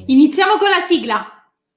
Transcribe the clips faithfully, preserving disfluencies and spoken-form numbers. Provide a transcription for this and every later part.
Iniziamo con la sigla.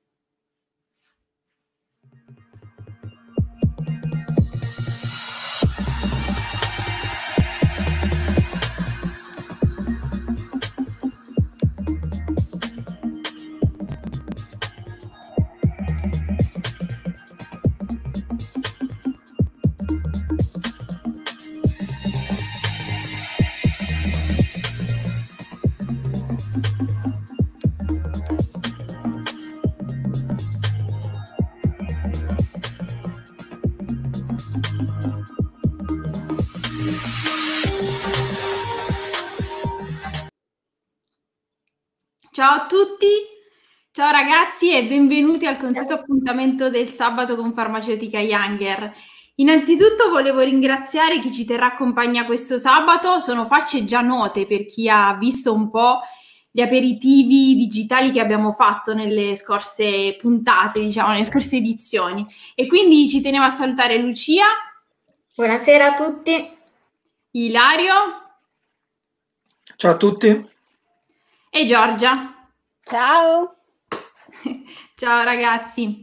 Ciao a tutti, ciao ragazzi e benvenuti al consueto appuntamento del sabato con Farmaceutica Younger. Innanzitutto volevo ringraziare chi ci terrà compagnia questo sabato, sono facce già note per chi ha visto un po' gli aperitivi digitali che abbiamo fatto nelle scorse puntate, diciamo, nelle scorse edizioni. E quindi ci tenevo a salutare Lucia. Buonasera a tutti. Ilario. Ciao a tutti. E Giorgia. Ciao. Ciao ragazzi.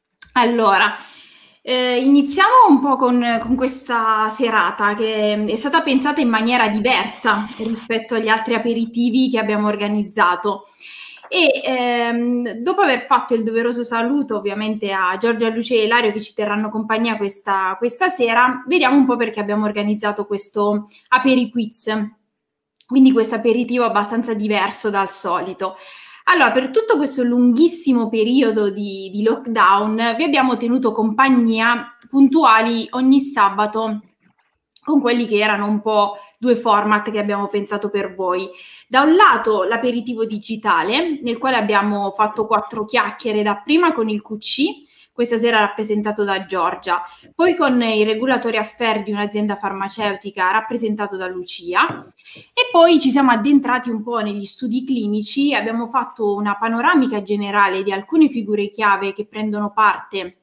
Allora, eh, iniziamo un po' con, con questa serata che è stata pensata in maniera diversa rispetto agli altri aperitivi che abbiamo organizzato. E ehm, dopo aver fatto il doveroso saluto ovviamente a Giorgia, Lucia e Ilario che ci terranno compagnia questa, questa sera, vediamo un po' perché abbiamo organizzato questo aperiquiz. Quindi questo aperitivo abbastanza diverso dal solito. Allora, per tutto questo lunghissimo periodo di, di lockdown vi abbiamo tenuto compagnia puntuali ogni sabato con quelli che erano un po' due format che abbiamo pensato per voi. Da un lato l'aperitivo digitale, nel quale abbiamo fatto quattro chiacchiere, dapprima con il Q C, questa sera rappresentato da Giorgia, poi con i regulatori affari di un'azienda farmaceutica rappresentato da Lucia e poi ci siamo addentrati un po' negli studi clinici, abbiamo fatto una panoramica generale di alcune figure chiave che prendono parte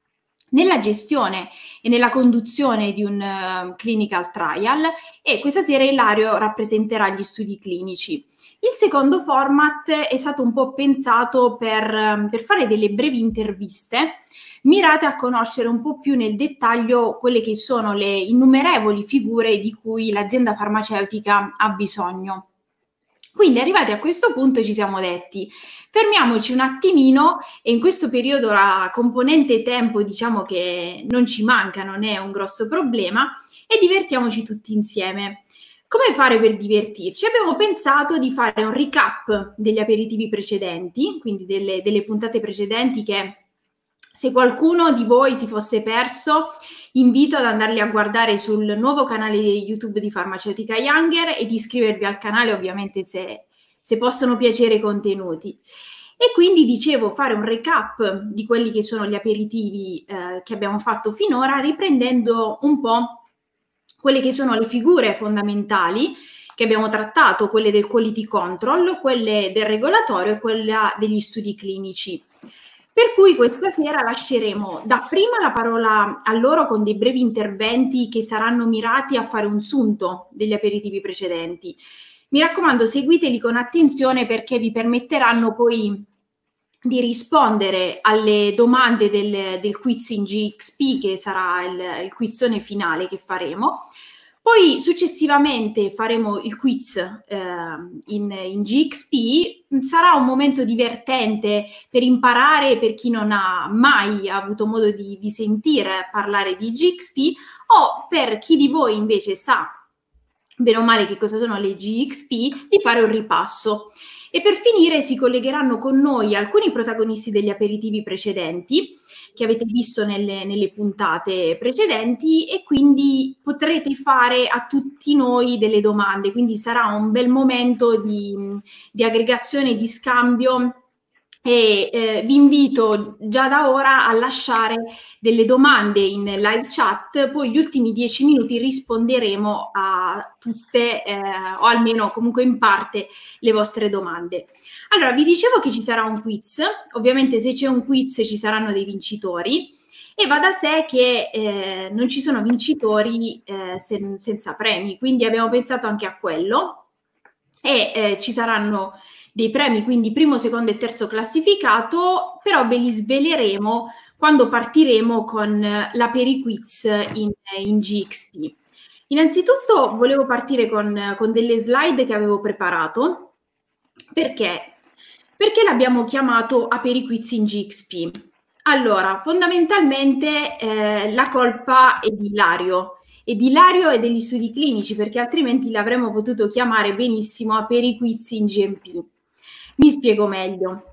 nella gestione e nella conduzione di un uh, clinical trial e questa sera Ilario rappresenterà gli studi clinici. Il secondo format è stato un po' pensato per, per fare delle brevi interviste mirate a conoscere un po' più nel dettaglio quelle che sono le innumerevoli figure di cui l'azienda farmaceutica ha bisogno. Quindi arrivati a questo punto ci siamo detti fermiamoci un attimino e in questo periodo la componente tempo diciamo che non ci manca, non è un grosso problema e divertiamoci tutti insieme. Come fare per divertirci? Abbiamo pensato di fare un recap degli aperitivi precedenti, quindi delle, delle puntate precedenti che se qualcuno di voi si fosse perso, invito ad andarli a guardare sul nuovo canale YouTube di Farmaceutica Younger e di iscrivervi al canale ovviamente se, se possono piacere i contenuti. E quindi dicevo fare un recap di quelli che sono gli aperitivi eh, che abbiamo fatto finora, riprendendo un po' quelle che sono le figure fondamentali che abbiamo trattato, quelle del quality control, quelle del regolatorio e quella degli studi clinici. Per cui questa sera lasceremo dapprima la parola a loro con dei brevi interventi che saranno mirati a fare un sunto degli aperitivi precedenti. Mi raccomando, seguiteli con attenzione perché vi permetteranno poi di rispondere alle domande del, del quiz in G X P, che sarà il, il quizzone finale che faremo. Poi successivamente faremo il quiz eh, in, in G X P, sarà un momento divertente per imparare per chi non ha mai avuto modo di, di sentire parlare di G X P o per chi di voi invece sa bene o male che cosa sono le G X P, di fare un ripasso. E per finire si collegheranno con noi alcuni protagonisti degli aperitivi precedenti, che avete visto nelle, nelle puntate precedenti e quindi potrete fare a tutti noi delle domande, quindi sarà un bel momento di, di aggregazione, di scambio e eh, vi invito già da ora a lasciare delle domande in live chat, poi gli ultimi dieci minuti risponderemo a tutte eh, o almeno comunque in parte le vostre domande. Allora, vi dicevo che ci sarà un quiz, ovviamente se c'è un quiz ci saranno dei vincitori e va da sé che eh, non ci sono vincitori eh, sen- senza premi, quindi abbiamo pensato anche a quello e eh, ci saranno dei premi, quindi primo, secondo e terzo classificato, però ve li sveleremo quando partiremo con la Periquiz in, in G X P. Innanzitutto volevo partire con, con delle slide che avevo preparato. Perché? Perché l'abbiamo chiamato Aperiquiz in G X P. Allora, fondamentalmente eh, la colpa è di Ilario, e di Ilario e degli studi clinici, perché altrimenti l'avremmo potuto chiamare benissimo Aperiquiz in G M P. Mi spiego meglio.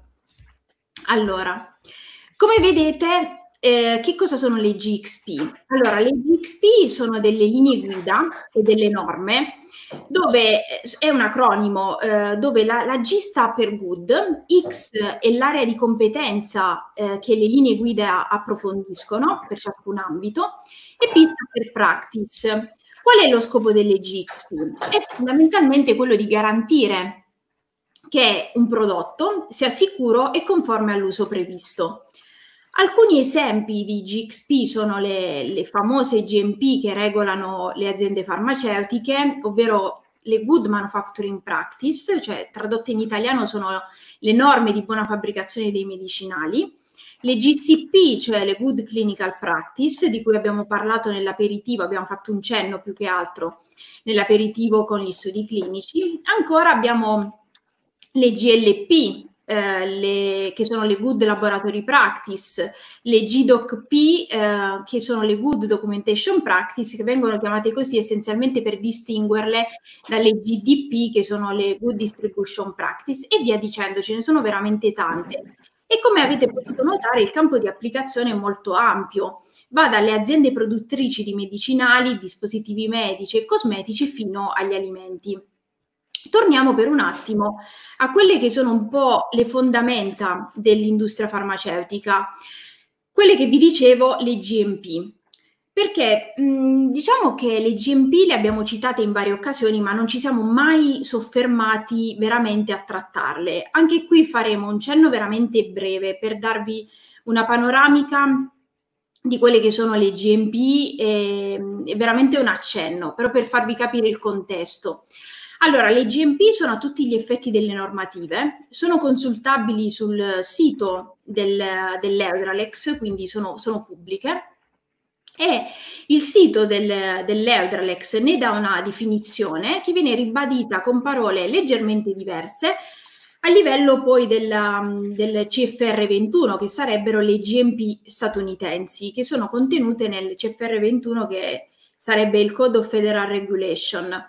Allora, come vedete, eh, che cosa sono le G X P? Allora, le G X P sono delle linee guida e delle norme dove è un acronimo eh, dove la, la G sta per good, X è l'area di competenza eh, che le linee guida approfondiscono per ciascun ambito e P sta per practice. Qual è lo scopo delle G X P? È fondamentalmente quello di garantire che un prodotto sia sicuro e conforme all'uso previsto. Alcuni esempi di G X P sono le, le famose G M P che regolano le aziende farmaceutiche, ovvero le Good Manufacturing Practice, cioè tradotte in italiano sono le norme di buona fabbricazione dei medicinali, le G C P, cioè le Good Clinical Practice, di cui abbiamo parlato nell'aperitivo, abbiamo fatto un cenno più che altro nell'aperitivo con gli studi clinici. Ancora abbiamo le G L P, eh, le, che sono le Good Laboratory Practice, le G D O C P, eh, che sono le Good Documentation Practice, che vengono chiamate così essenzialmente per distinguerle dalle G D P, che sono le Good Distribution Practice, e via dicendo, ce ne sono veramente tante. E come avete potuto notare, il campo di applicazione è molto ampio, va dalle aziende produttrici di medicinali, dispositivi medici e cosmetici fino agli alimenti. Torniamo per un attimo a quelle che sono un po' le fondamenta dell'industria farmaceutica, quelle che vi dicevo, le G M P. Perché mh, diciamo che le G M P le abbiamo citate in varie occasioni, ma non ci siamo mai soffermati veramente a trattarle. Anche qui faremo un cenno veramente breve per darvi una panoramica di quelle che sono le G M P e, e veramente un accenno, però per farvi capire il contesto. Allora, le G M P sono a tutti gli effetti delle normative, sono consultabili sul sito del, dell'Eudralex, quindi sono, sono pubbliche, e il sito del, dell'Eudralex ne dà una definizione che viene ribadita con parole leggermente diverse a livello poi della, del C F R ventuno, che sarebbero le G M P statunitensi, che sono contenute nel C F R ventuno, che sarebbe il Code of Federal Regulation.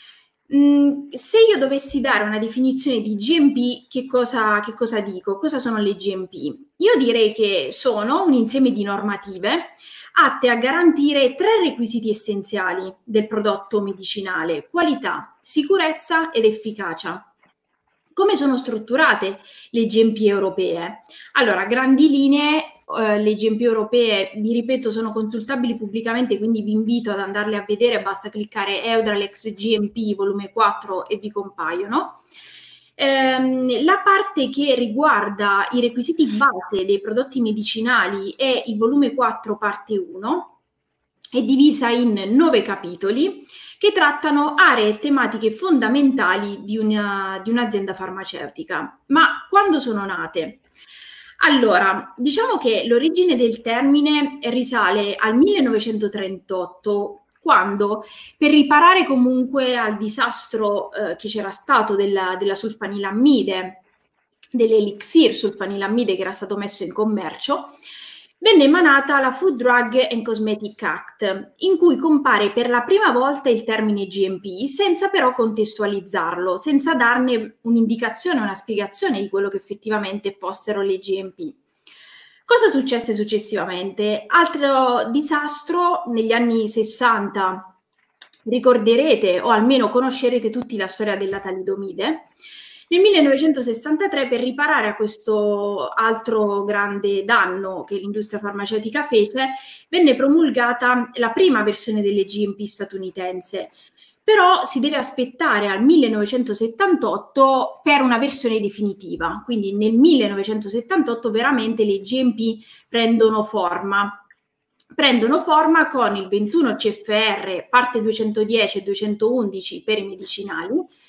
Mm, se io dovessi dare una definizione di G M P, che cosa, che cosa dico? Cosa sono le G M P? Io direi che sono un insieme di normative atte a garantire tre requisiti essenziali del prodotto medicinale: qualità, sicurezza ed efficacia. Come sono strutturate le G M P europee? Allora, a grandi linee, eh, le G M P europee, vi ripeto, sono consultabili pubblicamente, quindi vi invito ad andarle a vedere, basta cliccare Eudralex G M P volume quattro e vi compaiono. Ehm, la parte che riguarda i requisiti base dei prodotti medicinali è il volume quattro parte uno, è divisa in nove capitoli che trattano aree e tematiche fondamentali di, una, di un'azienda farmaceutica. Ma quando sono nate? Allora, diciamo che l'origine del termine risale al millenovecentotrentotto, quando, per riparare comunque al disastro eh, che c'era stato della, della sulfanilammide, dell'elixir sulfanilammide che era stato messo in commercio, venne emanata la Food, Drug and Cosmetic Act, in cui compare per la prima volta il termine G M P, senza però contestualizzarlo, senza darne un'indicazione, una spiegazione di quello che effettivamente fossero le G M P. Cosa successe successivamente? Altro disastro negli anni sessanta, ricorderete o almeno conoscerete tutti la storia della talidomide. Nel millenovecentosessantatré, per riparare a questo altro grande danno che l'industria farmaceutica fece, venne promulgata la prima versione delle G M P statunitense. Però si deve aspettare al millenovecentosettantotto per una versione definitiva, quindi nel millenovecentosettantotto veramente le G M P prendono forma. Prendono forma con il ventuno C F R parte duecentodieci e duecentoundici per i medicinali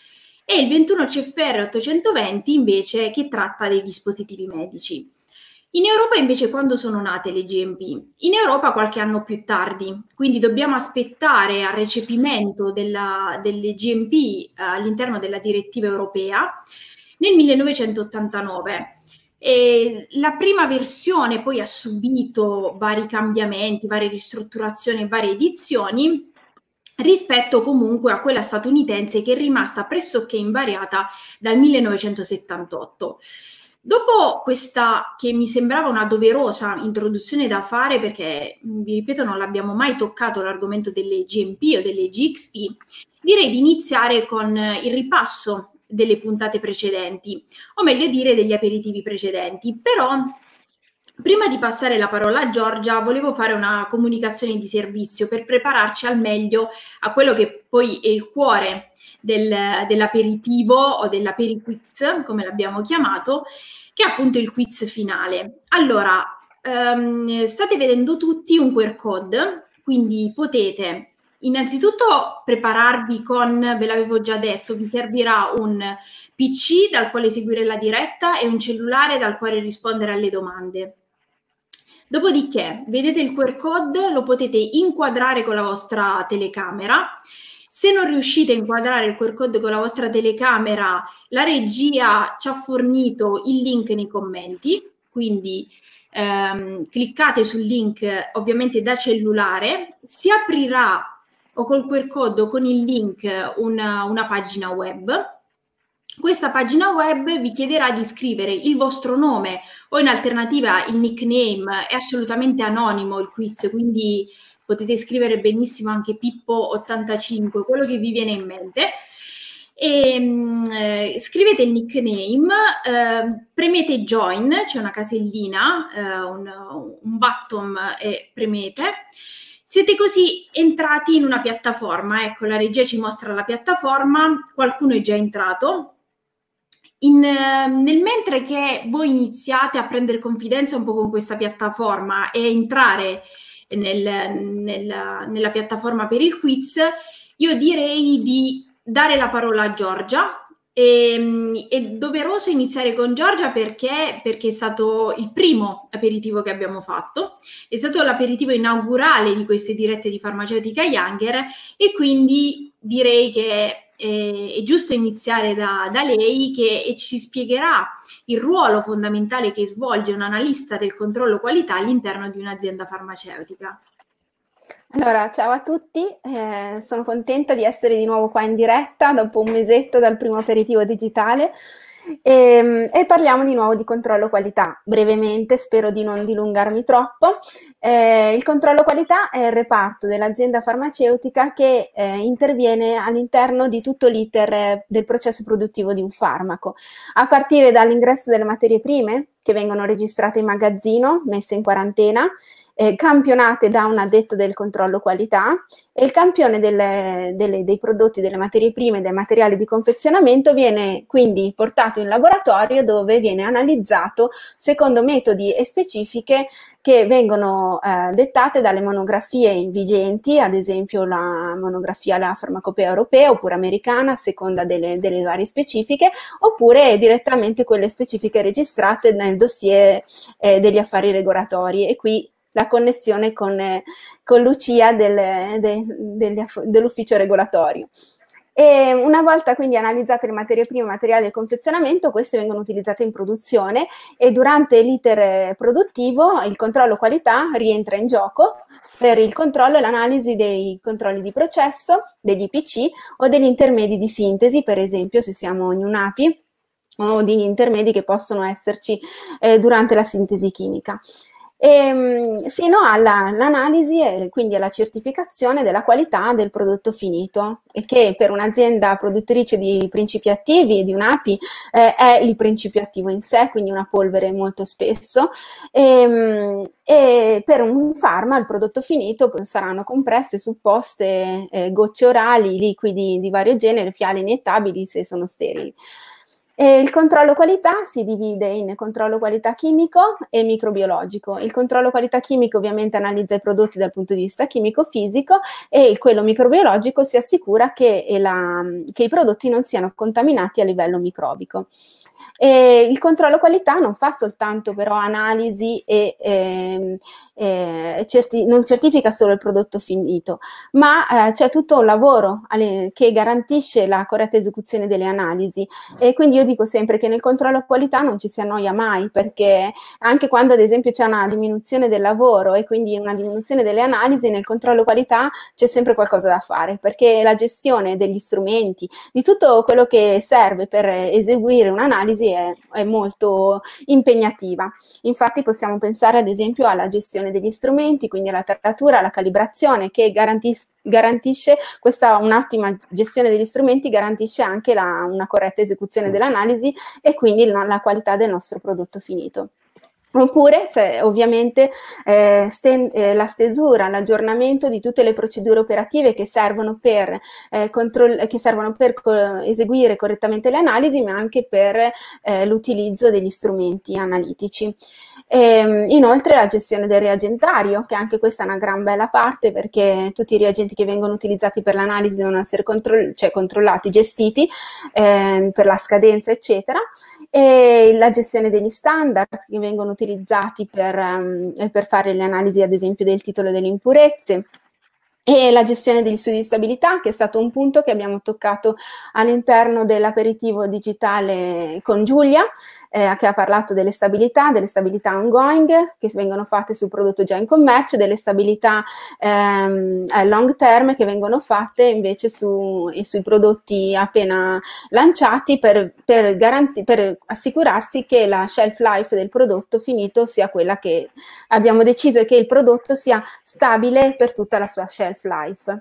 e il ventuno C F R ottocentoventi invece che tratta dei dispositivi medici. In Europa invece quando sono nate le G M P? In Europa qualche anno più tardi, quindi dobbiamo aspettare al recepimento della, delle G M P eh, all'interno della direttiva europea nel millenovecentottantanove. E la prima versione poi ha subito vari cambiamenti, varie ristrutturazioni e varie edizioni, rispetto comunque a quella statunitense che è rimasta pressoché invariata dal millenovecentosettantotto. Dopo questa, che mi sembrava una doverosa introduzione da fare, perché vi ripeto non l'abbiamo mai toccato l'argomento delle G M P o delle G X P, direi di iniziare con il ripasso delle puntate precedenti, o meglio dire degli aperitivi precedenti. Però prima di passare la parola a Giorgia volevo fare una comunicazione di servizio per prepararci al meglio a quello che poi è il cuore del, dell'aperitivo o dell'aperiquiz, come l'abbiamo chiamato, che è appunto il quiz finale. Allora, um, state vedendo tutti un Q R code, quindi potete innanzitutto prepararvi con, ve l'avevo già detto, vi servirà un P C dal quale seguire la diretta e un cellulare dal quale rispondere alle domande. Dopodiché, vedete il Q R code, lo potete inquadrare con la vostra telecamera. Se non riuscite a inquadrare il Q R code con la vostra telecamera, la regia ci ha fornito il link nei commenti, quindi ehm, cliccate sul link ovviamente da cellulare, si aprirà o col Q R code o con il link una, una pagina web. Questa pagina web vi chiederà di scrivere il vostro nome o in alternativa il nickname, è assolutamente anonimo il quiz, quindi potete scrivere benissimo anche Pippo ottantacinque, quello che vi viene in mente. E, eh, scrivete il nickname, eh, premete join, c'è una casellina, eh, un, un button e premete. Siete così entrati in una piattaforma, ecco la regia ci mostra la piattaforma, qualcuno è già entrato. In, nel mentre che voi iniziate a prendere confidenza un po' con questa piattaforma e entrare nel, nel, nella piattaforma per il quiz, io direi di dare la parola a Giorgia. E, è doveroso iniziare con Giorgia perché, perché è stato il primo aperitivo che abbiamo fatto, è stato l'aperitivo inaugurale di queste dirette di Farmaceutica Younger e quindi direi che è giusto iniziare da, da lei che ci spiegherà il ruolo fondamentale che svolge un analista del controllo qualità all'interno di un'azienda farmaceutica. Allora, ciao a tutti, eh, sono contenta di essere di nuovo qua in diretta dopo un mesetto dal primo aperitivo digitale e, e parliamo di nuovo di controllo qualità. Brevemente, spero di non dilungarmi troppo. Eh, il controllo qualità è il reparto dell'azienda farmaceutica che eh, interviene all'interno di tutto l'iter del processo produttivo di un farmaco, a partire dall'ingresso delle materie prime che vengono registrate in magazzino, messe in quarantena, Eh, campionate da un addetto del controllo qualità e il campione delle, delle, dei prodotti, delle materie prime, dei materiali di confezionamento viene quindi portato in laboratorio dove viene analizzato secondo metodi e specifiche che vengono eh, dettate dalle monografie vigenti, ad esempio la monografia la farmacopea europea oppure americana a seconda delle, delle varie specifiche, oppure direttamente quelle specifiche registrate nel dossier eh, degli affari regolatori. E qui la connessione con, eh, con Lucia del, de, de, dell'ufficio regolatorio. E una volta quindi analizzate le materie prime, materiali e confezionamento, queste vengono utilizzate in produzione e durante l'iter produttivo il controllo qualità rientra in gioco per il controllo e l'analisi dei controlli di processo, degli I P C o degli intermedi di sintesi, per esempio se siamo in un A P I o di intermedi che possono esserci eh, durante la sintesi chimica. E, fino all'analisi e quindi alla certificazione della qualità del prodotto finito, e che per un'azienda produttrice di principi attivi, di un A P I, eh, è il principio attivo in sé, quindi una polvere molto spesso, e, e per un farma il prodotto finito saranno compresse, supposte, eh, gocce orali, liquidi di vario genere, fiale iniettabili se sono sterili. E il controllo qualità si divide in controllo qualità chimico e microbiologico. Il controllo qualità chimico ovviamente analizza i prodotti dal punto di vista chimico-fisico e il, quello microbiologico si assicura che, la, che i prodotti non siano contaminati a livello microbico. E il controllo qualità non fa soltanto però analisi e eh, eh, certi- non certifica solo il prodotto finito, ma eh, c'è tutto un lavoro alle, che garantisce la corretta esecuzione delle analisi. E quindi io dico sempre che nel controllo qualità non ci si annoia mai, perché anche quando ad esempio c'è una diminuzione del lavoro e quindi una diminuzione delle analisi, nel controllo qualità c'è sempre qualcosa da fare, perché la gestione degli strumenti, di tutto quello che serve per eseguire un'analisi è, è molto impegnativa. Infatti possiamo pensare ad esempio alla gestione degli strumenti, quindi alla taratura, alla calibrazione, che garantis- garantisce questa un'ottima gestione degli strumenti, garantisce anche la, una corretta esecuzione dell'analisi e quindi la, la qualità del nostro prodotto finito. Oppure se, ovviamente eh, sten, eh, la stesura, l'aggiornamento di tutte le procedure operative che servono per, eh, controll- che servono per co- eseguire correttamente le analisi, ma anche per eh, l'utilizzo degli strumenti analitici. E, inoltre la gestione del reagentario, che anche questa è una gran bella parte, perché tutti i reagenti che vengono utilizzati per l'analisi devono essere controll- cioè controllati, gestiti eh, per la scadenza, eccetera. E la gestione degli standard che vengono utilizzati per, um, per fare le analisi ad esempio del titolo delle impurezze, e la gestione degli studi di stabilità, che è stato un punto che abbiamo toccato all'interno dell'aperitivo digitale con Giulia, eh, che ha parlato delle stabilità, delle stabilità ongoing che vengono fatte sul prodotto già in commercio, delle stabilità ehm, long term che vengono fatte invece su, sui prodotti appena lanciati per, per, garanti- per assicurarsi che la shelf life del prodotto finito sia quella che abbiamo deciso e che il prodotto sia stabile per tutta la sua shelf life.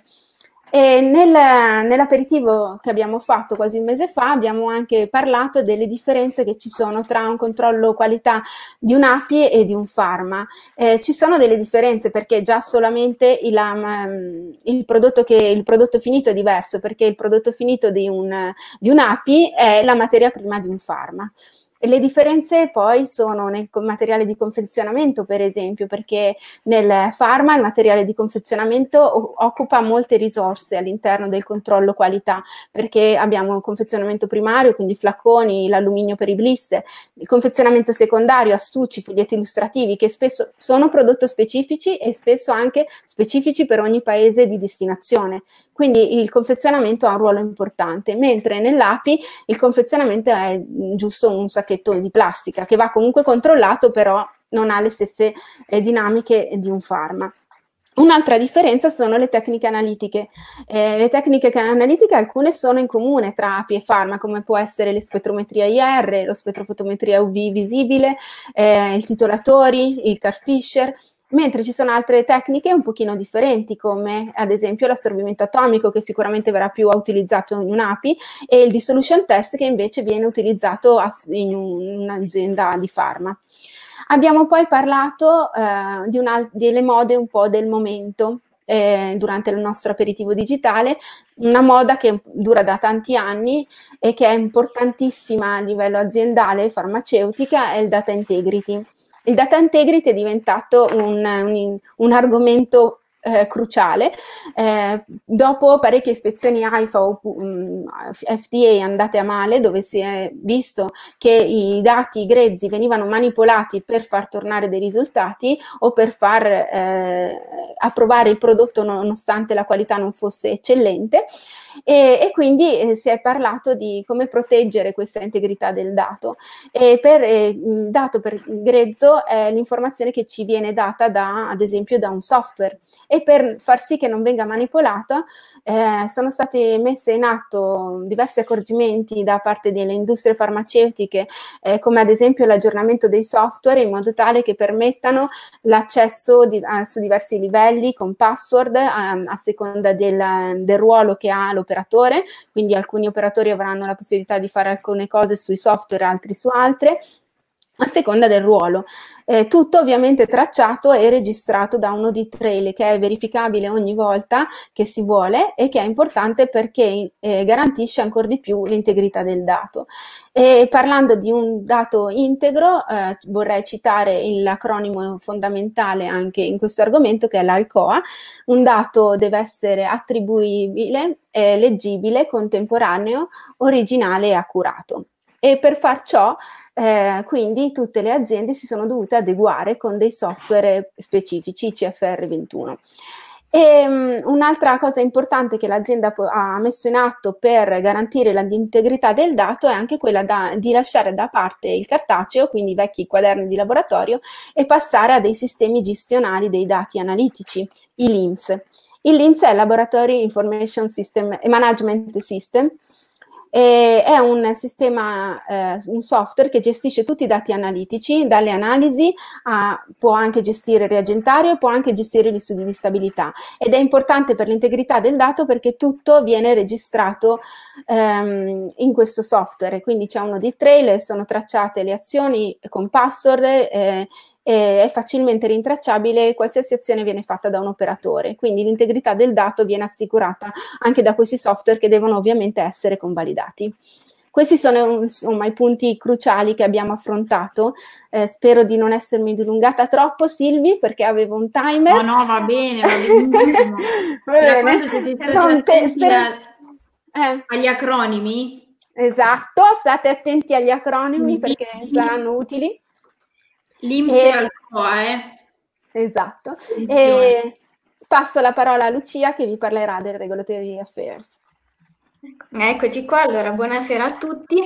E nel, nell'aperitivo che abbiamo fatto quasi un mese fa abbiamo anche parlato delle differenze che ci sono tra un controllo qualità di un'A P I e di un farma. Eh, ci sono delle differenze perché già solamente il, um, il, prodotto che, il prodotto finito è diverso, perché il prodotto finito di, un, di un'A P I è la materia prima di un farma. Le differenze poi sono nel materiale di confezionamento, per esempio, perché nel farma il materiale di confezionamento occupa molte risorse all'interno del controllo qualità, perché abbiamo il confezionamento primario, quindi flaconi, l'alluminio per i blister, il confezionamento secondario, astucci, foglietti illustrativi, che spesso sono prodotti specifici e spesso anche specifici per ogni paese di destinazione. Quindi il confezionamento ha un ruolo importante, mentre nell'A P I il confezionamento è giusto un sacchetto di plastica che va comunque controllato, però non ha le stesse eh, dinamiche di un farma. Un'altra differenza sono le tecniche analitiche. Eh, le tecniche analitiche, alcune sono in comune tra A P I e farma, come può essere l'spettrometria I R, lo spettrofotometria U V visibile, eh, il titolatori, il Karl-Fischer, mentre ci sono altre tecniche un pochino differenti, come ad esempio l'assorbimento atomico, che sicuramente verrà più utilizzato in un A P I, e il dissolution test, che invece viene utilizzato in un'azienda di farma. Abbiamo poi parlato eh, di una, delle mode un po' del momento eh, durante il nostro aperitivo digitale, una moda che dura da tanti anni e che è importantissima a livello aziendale e farmaceutica, è il data integrity. Il data integrity è diventato un, un, un argomento eh, cruciale. Eh, dopo parecchie ispezioni AIFA o um, F D A andate a male, dove si è visto che i dati grezzi venivano manipolati per far tornare dei risultati o per far eh, approvare il prodotto nonostante la qualità non fosse eccellente, e, e quindi eh, si è parlato di come proteggere questa integrità del dato. E per eh, il dato per grezzo è l'informazione che ci viene data da, ad esempio, da un software, e per far sì che non venga manipolata eh, sono state messe in atto diversi accorgimenti da parte delle industrie farmaceutiche, eh, come ad esempio l'aggiornamento dei software in modo tale che permettano l'accesso di, eh, su diversi livelli con password eh, a seconda del, del ruolo che ha l'operatore, quindi alcuni operatori avranno la possibilità di fare alcune cose sui software, altri su altre, a seconda del ruolo. Eh, tutto ovviamente tracciato e registrato da un audit trail che è verificabile ogni volta che si vuole e che è importante perché eh, garantisce ancora di più l'integrità del dato. E parlando di un dato integro, eh, vorrei citare l'acronimo fondamentale anche in questo argomento, che è l'ALCOA. Un dato deve essere attribuibile, eh, leggibile, contemporaneo, originale e accurato. E per far ciò, eh, quindi, tutte le aziende si sono dovute adeguare con dei software specifici, C F R ventuno. E um, un'altra cosa importante che l'azienda ha messo in atto per garantire l'integrità del dato è anche quella da, di lasciare da parte il cartaceo, quindi i vecchi quaderni di laboratorio, e passare a dei sistemi gestionali dei dati analitici, i L I M S. Il L I M S è il Laboratory Information System Management System. E è un sistema, eh, un software che gestisce tutti i dati analitici, dalle analisi a, può anche gestire il reagentario, può anche gestire gli studi di stabilità, ed è importante per l'integrità del dato perché tutto viene registrato ehm, in questo software, quindi c'è un audit trail, sono tracciate le azioni con password, eh, è facilmente rintracciabile, qualsiasi azione viene fatta da un operatore, quindi l'integrità del dato viene assicurata anche da questi software che devono ovviamente essere convalidati. Questi sono insomma i punti cruciali che abbiamo affrontato. Eh, spero di non essermi dilungata troppo, Silvi, perché avevo un timer. No, no, va bene, va benissimo. Va bene. Siete stati Non te, spero... a, eh. agli acronimi? Esatto, state attenti agli acronimi perché saranno utili. L'I M S e ALCOA, eh? Esatto. E passo la parola a Lucia che vi parlerà del Regulatory Affairs. Eccoci qua, allora buonasera a tutti.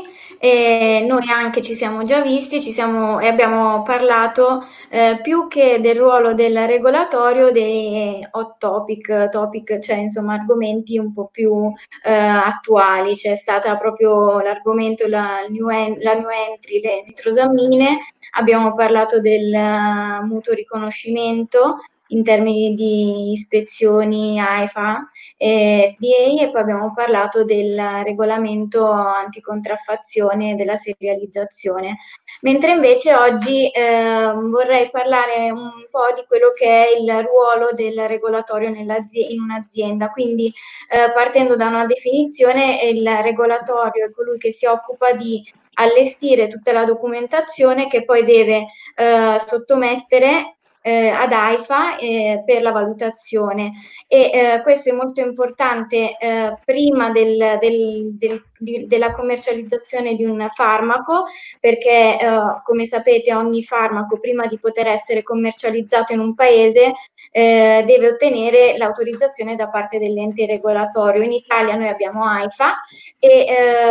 E noi anche ci siamo già visti, ci siamo, e abbiamo parlato eh, più che del ruolo del regolatorio dei hot topic, topic, cioè insomma argomenti un po' più eh, attuali. C'è stata proprio l'argomento, la new, en- la new entry, le nitrosammine, abbiamo parlato del uh, mutuo riconoscimento in termini di ispezioni AIFA e F D A, e poi abbiamo parlato del regolamento anticontraffazione e della serializzazione. Mentre invece oggi eh, vorrei parlare un po' di quello che è il ruolo del regolatorio in un'azienda, quindi eh, partendo da una definizione, il regolatorio è colui che si occupa di allestire tutta la documentazione che poi deve eh, sottomettere Eh, ad AIFA eh, per la valutazione, e eh, questo è molto importante eh, prima del, del, del, di, della commercializzazione di un farmaco, perché eh, come sapete ogni farmaco prima di poter essere commercializzato in un paese eh, deve ottenere l'autorizzazione da parte dell'ente regolatorio. In Italia noi abbiamo AIFA e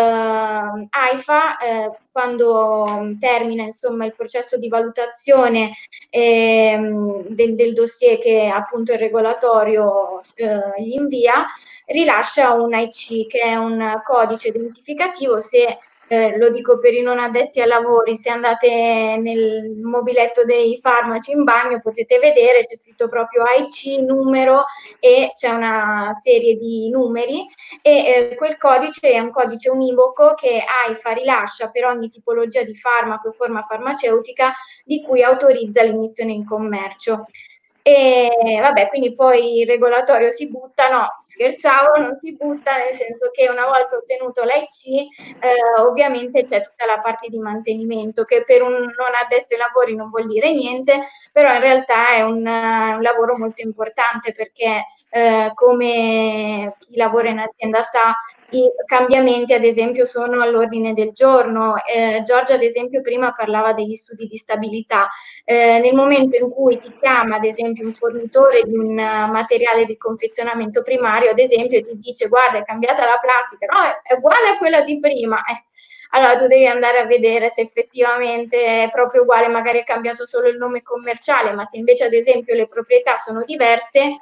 eh, AIFA eh, quando termina insomma il processo di valutazione eh, del, del dossier che appunto il regolatorio eh, gli invia, rilascia un I C, che è un codice identificativo. Se eh, lo dico per i non addetti ai lavori, se andate nel mobiletto dei farmaci in bagno potete vedere, c'è scritto proprio I C, numero, e c'è una serie di numeri, e eh, quel codice è un codice univoco che AIFA rilascia per ogni tipologia di farmaco e forma farmaceutica di cui autorizza l'immissione in commercio. E vabbè, quindi poi il regolatorio si butta, no, scherzavo, non si butta, nel senso che una volta ottenuto l'I C eh, ovviamente c'è tutta la parte di mantenimento, che per un non addetto ai lavori non vuol dire niente, però in realtà è un, un lavoro molto importante, perché eh, come chi lavora in azienda sa, i cambiamenti ad esempio sono all'ordine del giorno. eh, Giorgia ad esempio prima parlava degli studi di stabilità. Eh, nel momento in cui ti chiama ad esempio un fornitore di un uh, materiale di confezionamento primario, ad esempio, e ti dice guarda è cambiata la plastica, no, è, è uguale a quella di prima, eh, allora tu devi andare a vedere se effettivamente è proprio uguale, magari è cambiato solo il nome commerciale, ma se invece ad esempio le proprietà sono diverse,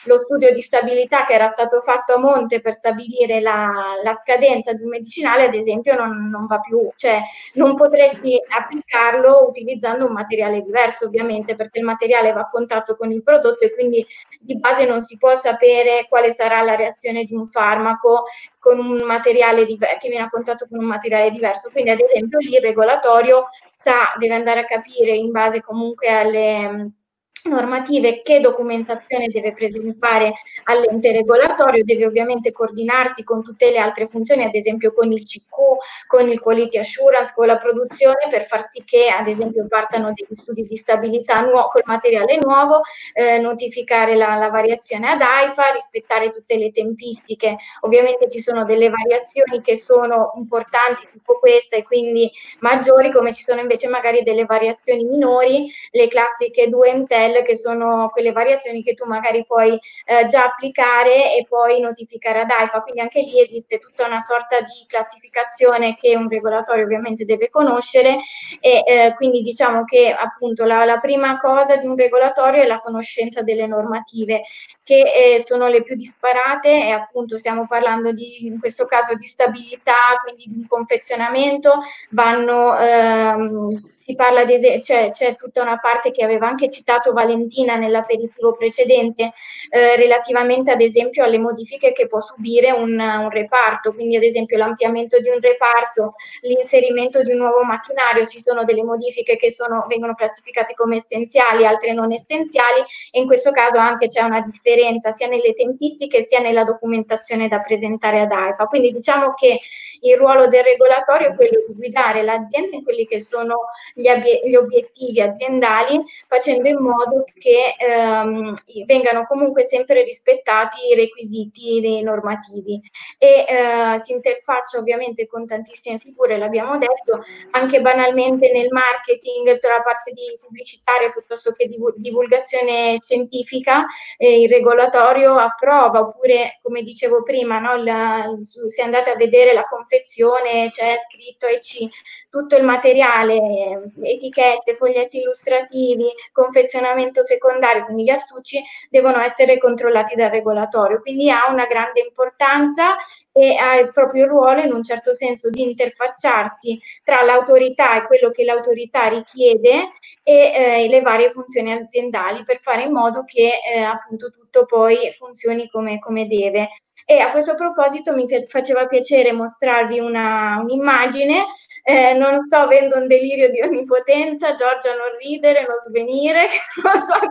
lo studio di stabilità che era stato fatto a monte per stabilire la, la scadenza di un medicinale, ad esempio, non, non va più, cioè non potresti applicarlo utilizzando un materiale diverso, ovviamente, perché il materiale va a contatto con il prodotto e quindi di base non si può sapere quale sarà la reazione di un farmaco con un materiale diver- che viene a contatto con un materiale diverso. Quindi, ad esempio, lì il regolatorio sa, deve andare a capire in base comunque alle mh, normative che documentazione deve presentare all'ente regolatorio, deve ovviamente coordinarsi con tutte le altre funzioni, ad esempio con il C Q, con il Quality Assurance, con la produzione, per far sì che ad esempio partano degli studi di stabilità nuovo, col materiale nuovo, eh, notificare la, la variazione ad AIFA, rispettare tutte le tempistiche. Ovviamente ci sono delle variazioni che sono importanti, tipo questa, e quindi maggiori, come ci sono invece magari delle variazioni minori, le classiche due Intel, che sono quelle variazioni che tu magari puoi eh, già applicare e poi notificare ad AIFA. Quindi anche lì esiste tutta una sorta di classificazione che un regolatorio ovviamente deve conoscere, e eh, quindi diciamo che appunto la, la prima cosa di un regolatorio è la conoscenza delle normative, che eh, sono le più disparate, e appunto stiamo parlando di, in questo caso, di stabilità, quindi di un confezionamento, vanno ehm, si parla di, cioè, c'è tutta una parte che aveva anche citato Valentina nell'aperitivo precedente, eh, relativamente ad esempio alle modifiche che può subire un, un reparto, quindi ad esempio l'ampliamento di un reparto, l'inserimento di un nuovo macchinario. Ci sono delle modifiche che sono, vengono classificate come essenziali, altre non essenziali, e in questo caso anche c'è una differenza sia nelle tempistiche sia nella documentazione da presentare ad AIFA. Quindi diciamo che il ruolo del regolatorio è quello di guidare l'azienda in quelli che sono gli, gli obiettivi aziendali, facendo in modo che ehm, vengano comunque sempre rispettati i requisiti dei normativi, e eh, si interfaccia ovviamente con tantissime figure, l'abbiamo detto, anche banalmente nel marketing, tra la parte di pubblicitaria piuttosto che di divulgazione scientifica, eh, il regolatorio approva, oppure come dicevo prima, no, la, se andate a vedere la confezione c'è scritto E C, tutto il materiale, etichette, foglietti illustrativi, confezionamento secondario, quindi gli astucci devono essere controllati dal regolatorio, quindi ha una grande importanza e ha il proprio ruolo in un certo senso di interfacciarsi tra l'autorità e quello che l'autorità richiede e eh, le varie funzioni aziendali, per fare in modo che eh, appunto tutto poi funzioni come, come deve. E a questo proposito mi faceva piacere mostrarvi una, un'immagine, eh, non sto avendo un delirio di onnipotenza, Giorgia non ridere, non svenire, non so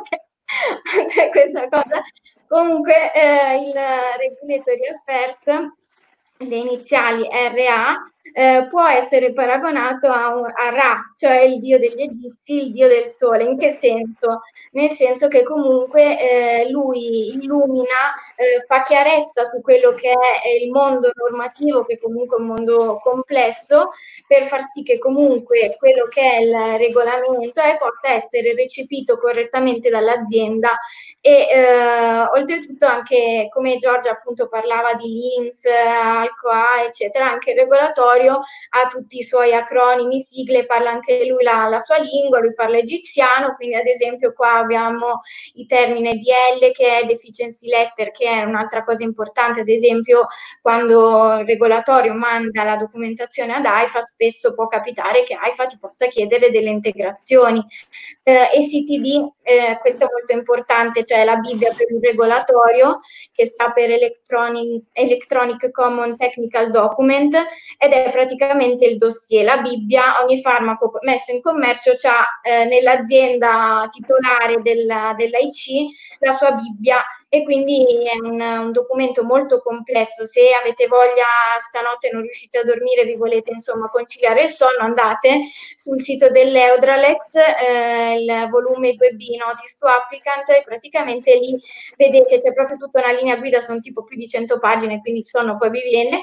che questa cosa. Comunque eh, il Regulatory Affairs, le iniziali R A, eh, può essere paragonato a, un, a Ra, cioè il dio degli egizi, il dio del sole. In che senso? Nel senso che comunque eh, lui illumina, eh, fa chiarezza su quello che è il mondo normativo, che comunque è un mondo complesso, per far sì che comunque quello che è il regolamento eh, possa essere recepito correttamente dall'azienda. E eh, oltretutto anche, come Giorgia appunto parlava di L I N S, Alcoa, eccetera, anche il regolatorio ha tutti i suoi acronimi, sigle, parla anche lui la, la sua lingua, lui parla egiziano, quindi ad esempio qua abbiamo il termine D L, che è Deficiency Letter, che è un'altra cosa importante. Ad esempio quando il regolatorio manda la documentazione ad AIFA, spesso può capitare che AIFA ti possa chiedere delle integrazioni. Eh, E C T D, eh, questo è molto importante, cioè la Bibbia per il regolatorio, che sta per Electronic, Electronic Common Technical Document, ed è praticamente il dossier, la Bibbia. Ogni farmaco messo in commercio ha eh, nell'azienda titolare della, dell'A I C la sua Bibbia, e quindi è un, un documento molto complesso. Se avete voglia, stanotte non riuscite a dormire, vi volete insomma conciliare il sonno, andate sul sito dell'Eudralex, eh, il volume due B, Notice to Applicant, e praticamente lì vedete c'è proprio tutta una linea guida, sono tipo più di cento pagine, quindi il sonno poi vi viene,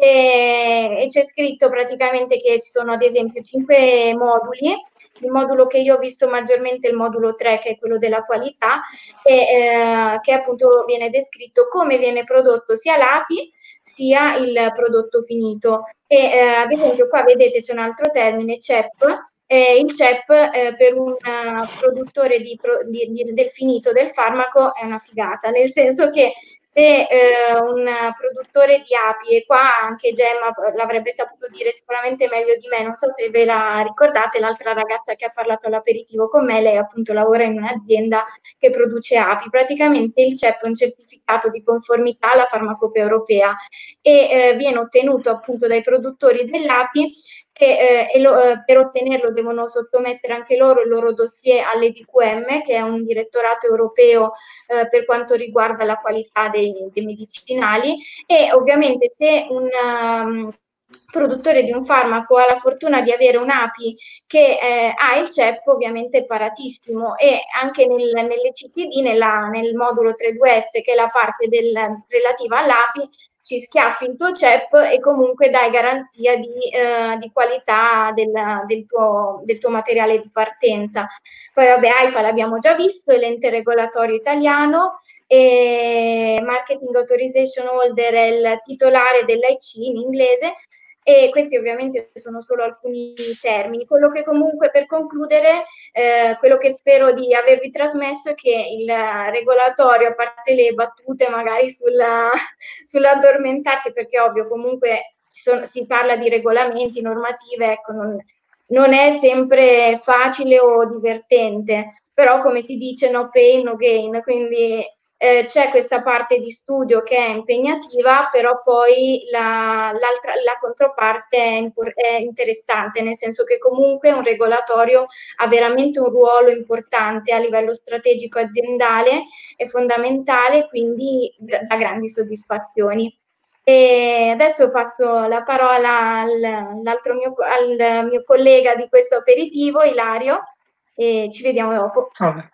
e, e c'è scritto praticamente che ci sono ad esempio cinque moduli. Il modulo che io ho visto maggiormente è il modulo tre, che è quello della qualità, e, eh, che appunto viene descritto come viene prodotto sia l'A P I sia il prodotto finito. E eh, ad esempio qua vedete c'è un altro termine, C E P, eh, il C E P eh, per un uh, produttore di, di, di, del finito del farmaco è una figata, nel senso che se eh, un produttore di api, e qua anche Gemma l'avrebbe saputo dire sicuramente meglio di me, non so se ve la ricordate, l'altra ragazza che ha parlato all'aperitivo con me, lei appunto lavora in un'azienda che produce api, praticamente il C E P è un certificato di conformità alla farmacopea europea e eh, viene ottenuto appunto dai produttori dell'api che eh, lo, eh, per ottenerlo devono sottomettere anche loro il loro dossier all'E D Q M, che è un direttorato europeo eh, per quanto riguarda la qualità dei, dei medicinali, e ovviamente se un um, produttore di un farmaco ha la fortuna di avere un'api che eh, ha il C E P, ovviamente è paratissimo, e anche nel, nelle C T D, nella, nel modulo tre due S, che è la parte del, relativa all'api, ci schiaffi il tuo C E P e comunque dai garanzia di, eh, di qualità del, del, tuo, del tuo materiale di partenza. Poi vabbè, AIFA l'abbiamo già visto, è l'ente regolatorio italiano, e Marketing Authorization Holder è il titolare dell'I C in inglese, e questi ovviamente sono solo alcuni termini. Quello che comunque, per concludere, eh, quello che spero di avervi trasmesso è che il regolatorio, a parte le battute magari sulla, sull'addormentarsi, perché ovvio comunque ci sono, si parla di regolamenti, normative, ecco, non, non è sempre facile o divertente, però come si dice no pain no gain, quindi eh, c'è questa parte di studio che è impegnativa, però poi la, l'altra, la controparte è, impor- è interessante, nel senso che comunque un regolatorio ha veramente un ruolo importante a livello strategico aziendale, è fondamentale, quindi dà grandi soddisfazioni. E adesso passo la parola al, all'altro mio, al mio collega di questo aperitivo, Ilario, e ci vediamo dopo. Salve.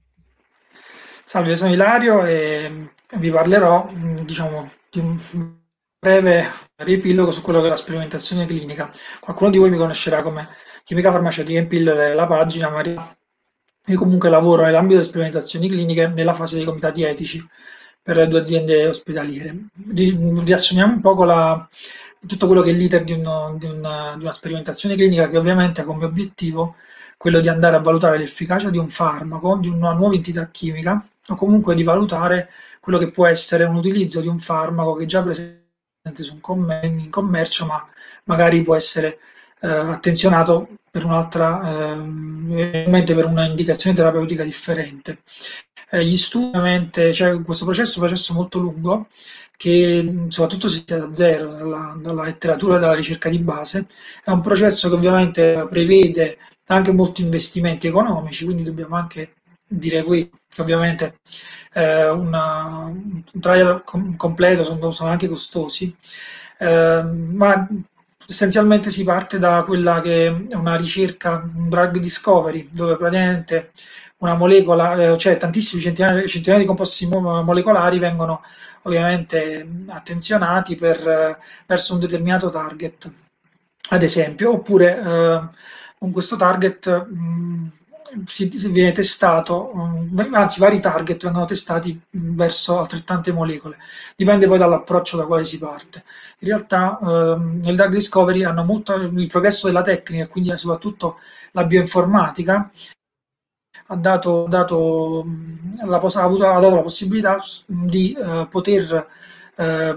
Salve, io sono Ilario e vi parlerò, diciamo, di un breve riepilogo su quello che è la sperimentazione clinica. Qualcuno di voi mi conoscerà come chimica farmaceutica in pillole, la pagina, ma io comunque lavoro nell'ambito delle sperimentazioni cliniche nella fase dei comitati etici per le due aziende ospedaliere. Riassumiamo un poco la, tutto quello che è l'iter di, uno, di, una, di una sperimentazione clinica, che ovviamente ha come obiettivo quello di andare a valutare l'efficacia di un farmaco, di una nuova entità chimica, o comunque di valutare quello che può essere un utilizzo di un farmaco che è già presente su un commer- in commercio, ma magari può essere eh, attenzionato per un'altra, eh, per una indicazione terapeutica differente. Eh, gli studi, ovviamente, cioè, questo processo è un processo molto lungo, che soprattutto si sta da zero, dalla, dalla letteratura e dalla ricerca di base. È un processo che ovviamente prevede anche molti investimenti economici, quindi dobbiamo anche dire qui che ovviamente eh, una, un trial com- completo sono, sono anche costosi, eh, ma essenzialmente si parte da quella che è una ricerca, un drug discovery, dove praticamente una molecola, eh, cioè tantissimi centinaia, centinaia di composti mo- molecolari vengono ovviamente attenzionati per, verso un determinato target, ad esempio, oppure eh, con questo target mh, si, si viene testato, mh, anzi vari target vengono testati mh, verso altrettante molecole, dipende poi dall'approccio da quale si parte. In realtà ehm, nel drug discovery hanno molto il progresso della tecnica, quindi soprattutto la bioinformatica, ha dato, dato, la, ha avuto, ha dato la possibilità di eh, poter eh,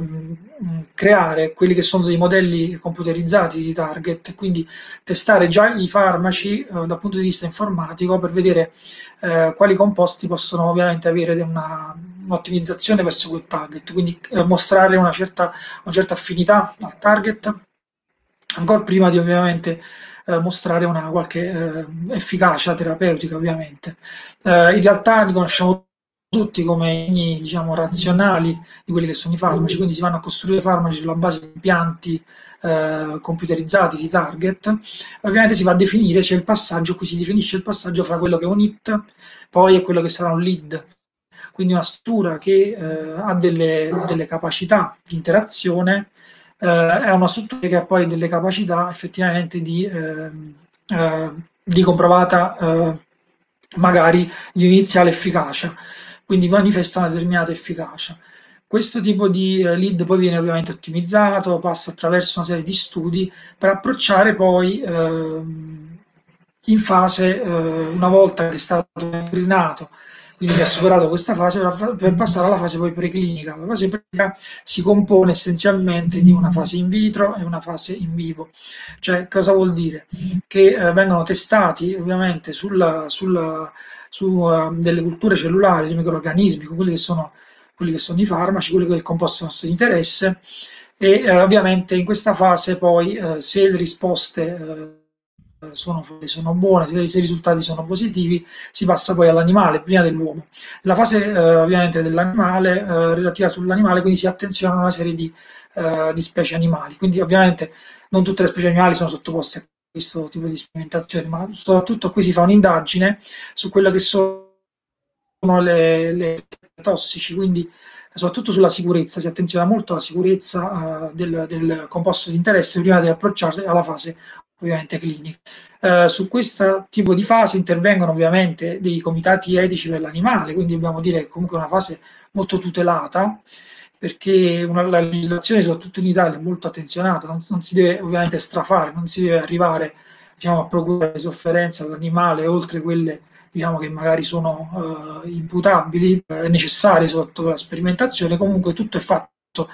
creare quelli che sono dei modelli computerizzati di target, quindi testare già i farmaci eh, dal punto di vista informatico per vedere eh, quali composti possono ovviamente avere una, un'ottimizzazione verso quel target, quindi eh, mostrare una certa, una certa affinità al target, ancora prima di ovviamente eh, mostrare una qualche eh, efficacia terapeutica, ovviamente. Eh, in realtà li conosciamo tutti come diciamo razionali di quelli che sono i farmaci, quindi si vanno a costruire farmaci sulla base di impianti eh, computerizzati di target. Ovviamente si va a definire, c'è il passaggio, qui si definisce il passaggio fra quello che è un hit poi e quello che sarà un lead, quindi una struttura che eh, ha delle, delle capacità di interazione, eh, è una struttura che ha poi delle capacità effettivamente di, eh, eh, di comprovata eh, magari di iniziale efficacia, quindi manifesta una determinata efficacia. Questo tipo di eh, lead poi viene ovviamente ottimizzato, passa attraverso una serie di studi per approcciare poi ehm, in fase, eh, una volta che è stato declinato, quindi che ha superato questa fase, per passare alla fase poi preclinica. La fase preclinica si compone essenzialmente di una fase in vitro e una fase in vivo. Cioè, cosa vuol dire? Che eh, vengono testati ovviamente sulla, sulla, su uh, delle culture cellulari, sui microrganismi, con quelli che sono, quelli che sono i farmaci, quelli che è il composto nostro di interesse, e eh, ovviamente in questa fase poi eh, se le risposte eh, sono, sono buone, se, se i risultati sono positivi, si passa poi all'animale prima dell'uomo. La fase eh, ovviamente dell'animale, eh, relativa sull'animale, quindi si attenziona a una serie di, eh, di specie animali, quindi ovviamente non tutte le specie animali sono sottoposte a questo tipo di sperimentazione, ma soprattutto qui si fa un'indagine su quello che sono le, le tossici, quindi soprattutto sulla sicurezza, si attenziona molto alla sicurezza uh, del, del composto di interesse prima di approcciare alla fase ovviamente clinica. Uh, su questo tipo di fase intervengono ovviamente dei comitati etici per l'animale, quindi dobbiamo dire che comunque è una fase molto tutelata, perché una, la legislazione soprattutto in Italia è molto attenzionata, non, non si deve ovviamente strafare, non si deve arrivare, diciamo, a procurare sofferenze all'animale oltre quelle, diciamo, che magari sono uh, imputabili, eh, necessarie sotto la sperimentazione. Comunque tutto è fatto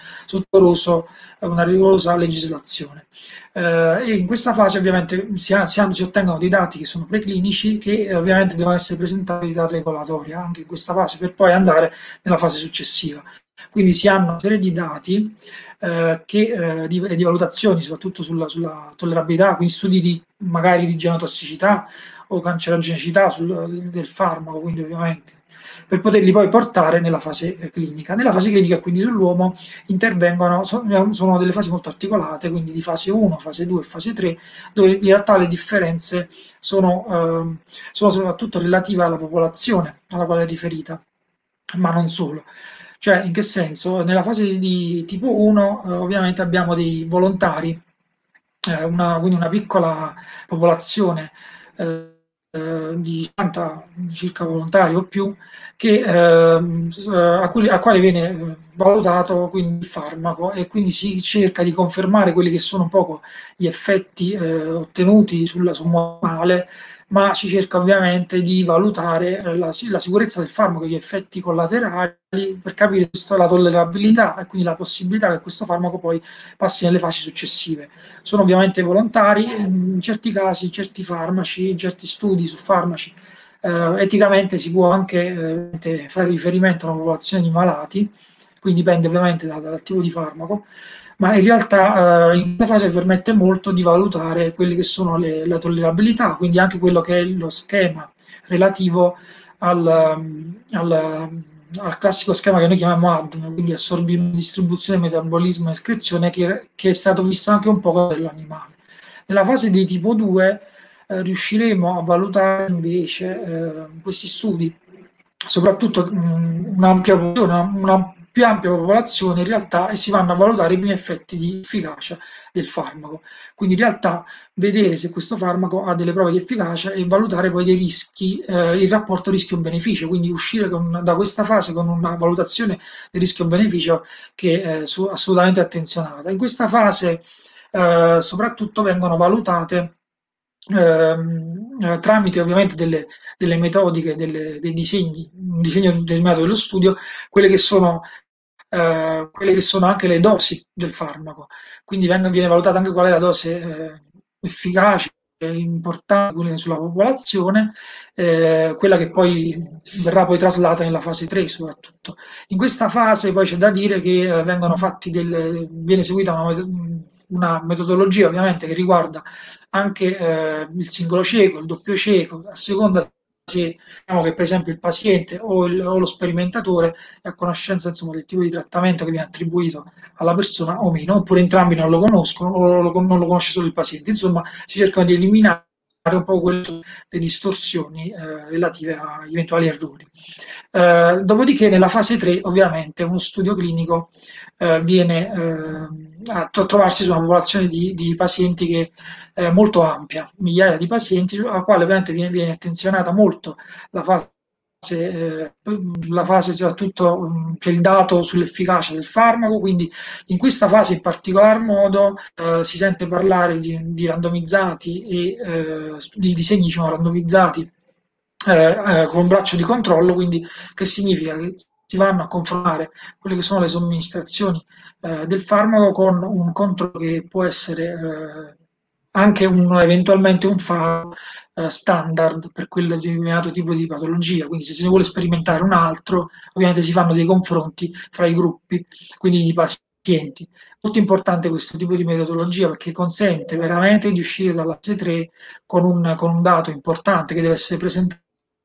sotto una rigorosa legislazione. Eh, e in questa fase ovviamente si, ha, si, hanno, si ottengono dei dati che sono preclinici, che eh, ovviamente devono essere presentati da regolatoria anche in questa fase, per poi andare nella fase successiva. Quindi si hanno una serie di dati eh, che, eh, di, di valutazioni soprattutto sulla, sulla tollerabilità, quindi studi di, magari di genotossicità o cancerogenicità sul, del farmaco, quindi ovviamente per poterli poi portare nella fase clinica. Nella fase clinica, quindi sull'uomo, intervengono, sono delle fasi molto articolate, quindi di fase uno, fase due e fase tre, dove in realtà le differenze sono, eh, sono soprattutto relative alla popolazione alla quale è riferita, ma non solo. Cioè, in che senso? Nella fase di tipo uno, eh, ovviamente abbiamo dei volontari, eh, una, quindi una piccola popolazione eh, di cinquanta circa volontari o più, che, eh, a, cui, a quale viene valutato quindi il farmaco, e quindi si cerca di confermare quelli che sono un po' gli effetti eh, ottenuti sul, sul male, ma si cerca ovviamente di valutare la, la sicurezza del farmaco, gli effetti collaterali, per capire la tollerabilità e quindi la possibilità che questo farmaco poi passi nelle fasi successive. Sono ovviamente volontari, in certi casi, in certi farmaci, in certi studi su farmaci, eh, eticamente si può anche eh, fare riferimento a una popolazione di malati, quindi dipende ovviamente dal, dal tipo di farmaco, ma in realtà eh, in questa fase permette molto di valutare quelle che sono le, la tollerabilità, quindi anche quello che è lo schema relativo al, al, al classico schema che noi chiamiamo A D M, quindi assorbimento, distribuzione, metabolismo e escrezione, che, che è stato visto anche un po' dell'animale. Nella fase di tipo due eh, riusciremo a valutare invece eh, questi studi, soprattutto un'ampia una, una più ampia popolazione in realtà, e si vanno a valutare i primi effetti di efficacia del farmaco. Quindi in realtà vedere se questo farmaco ha delle prove di efficacia e valutare poi dei rischi, eh, il rapporto rischio-beneficio, quindi uscire con, da questa fase con una valutazione del rischio-beneficio che è eh, su, assolutamente attenzionata. In questa fase eh, soprattutto vengono valutate Eh, tramite ovviamente delle, delle metodiche, delle, dei disegni, un disegno determinato dello studio, quelle che sono, eh, quelle che sono anche le dosi del farmaco. Quindi viene, viene valutata anche qual è la dose eh, efficace, importante sulla popolazione, eh, quella che poi verrà poi traslata nella fase tre soprattutto. In questa fase poi c'è da dire che eh, vengono fatti del, viene seguita una, una metodologia ovviamente che riguarda anche eh, il singolo cieco, il doppio cieco, a seconda se diciamo che per esempio il paziente o, il, o lo sperimentatore è a conoscenza, insomma, del tipo di trattamento che viene attribuito alla persona o meno, oppure entrambi non lo conoscono o lo, non lo conosce solo il paziente. Insomma, si cercano di eliminare un po' quelle, le distorsioni eh, relative agli eventuali errori. Eh, dopodiché nella fase tre ovviamente uno studio clinico eh, viene eh, a, a trovarsi su una popolazione di, di pazienti che è molto ampia, migliaia di pazienti, alla quale ovviamente viene, viene attenzionata molto la fase eh, la fase soprattutto c'è il dato sull'efficacia del farmaco, quindi in questa fase in particolar modo eh, si sente parlare di, di randomizzati e eh, di disegni diciamo, randomizzati eh, eh, con un braccio di controllo, quindi che significa che si vanno a confrontare quelle che sono le somministrazioni eh, del farmaco con un controllo che può essere eh, anche un, eventualmente un farmaco eh, standard per quel determinato tipo di patologia, quindi se si vuole sperimentare un altro, ovviamente si fanno dei confronti fra i gruppi, quindi i pazienti. Molto importante questo tipo di metodologia perché consente veramente di uscire dalla fase tre con un, con un dato importante che deve essere presentato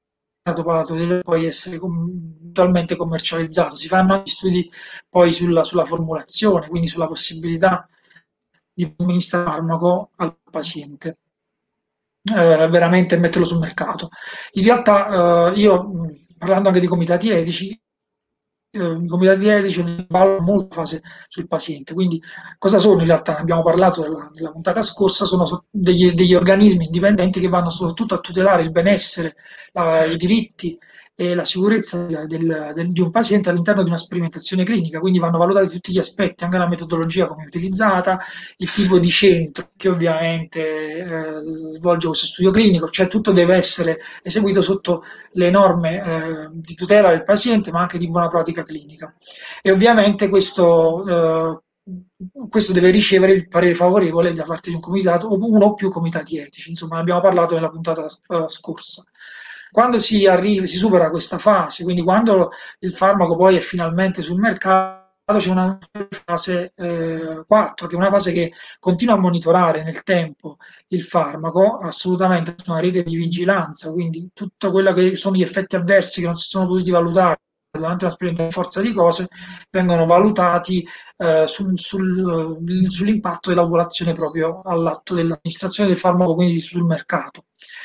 deve poi essere eventualmente commercializzato. Si fanno anche studi poi sulla, sulla formulazione, quindi sulla possibilità di somministrare il farmaco al paziente, eh, veramente metterlo sul mercato. In realtà eh, io, parlando anche di comitati etici, eh, i comitati etici valutano molto la fase sul paziente, quindi cosa sono in realtà? Ne abbiamo parlato nella, nella puntata scorsa, sono degli, degli organismi indipendenti che vanno soprattutto a tutelare il benessere, la, i diritti e la sicurezza del, del, di un paziente all'interno di una sperimentazione clinica, quindi vanno valutati tutti gli aspetti, anche la metodologia come è utilizzata, il tipo di centro che ovviamente eh, svolge questo studio clinico, cioè tutto deve essere eseguito sotto le norme eh, di tutela del paziente ma anche di buona pratica clinica e ovviamente questo, eh, questo deve ricevere il parere favorevole da parte di un comitato o uno o più comitati etici, insomma ne abbiamo parlato nella puntata uh, scorsa. Quando si, arriva, si supera questa fase, quindi quando il farmaco poi è finalmente sul mercato, c'è una fase eh, quattro, che è una fase che continua a monitorare nel tempo il farmaco, assolutamente su una rete di vigilanza, quindi tutto quello che sono gli effetti avversi che non si sono potuti valutare durante la sperimentazione forza di cose vengono valutati eh, sul, sul, sull'impatto della popolazione proprio all'atto dell'amministrazione del farmaco, quindi sul mercato.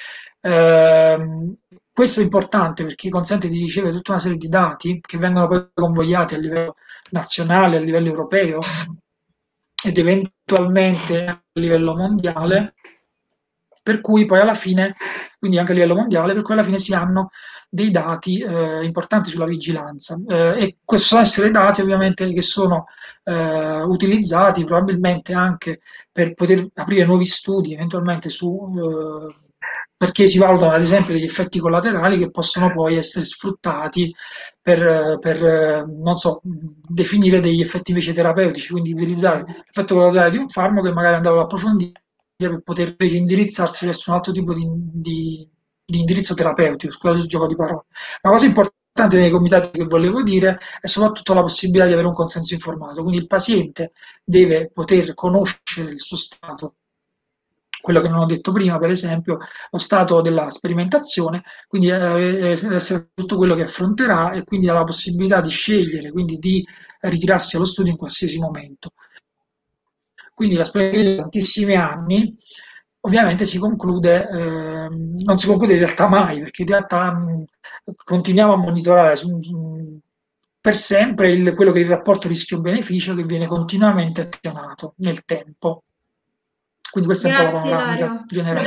Eh, questo è importante perché consente di ricevere tutta una serie di dati che vengono poi convogliati a livello nazionale, a livello europeo ed eventualmente a livello mondiale, per cui poi alla fine, quindi anche a livello mondiale, per cui alla fine si hanno dei dati eh, importanti sulla vigilanza eh, e questi sono essere dati ovviamente che sono eh, utilizzati probabilmente anche per poter aprire nuovi studi eventualmente su eh, perché si valutano ad esempio degli effetti collaterali che possono poi essere sfruttati per, per non so, definire degli effetti invece terapeutici, quindi utilizzare l'effetto collaterale di un farmaco e magari andare ad approfondire per poter invece indirizzarsi verso un altro tipo di, di, di indirizzo terapeutico, scusate il gioco di parole. Una cosa importante nei comitati che volevo dire è soprattutto la possibilità di avere un consenso informato, quindi il paziente deve poter conoscere il suo stato, quello che non ho detto prima, per esempio, lo stato della sperimentazione, quindi eh, essere tutto quello che affronterà e quindi ha la possibilità di scegliere, quindi di ritirarsi allo studio in qualsiasi momento. Quindi la sperimentazione di tantissimi anni ovviamente si conclude, eh, non si conclude in realtà mai, perché in realtà mh, continuiamo a monitorare su, su, per sempre il, quello che è il rapporto rischio-beneficio che viene continuamente azionato nel tempo. Quindi questa Grazie, è un po' la panoramica generale.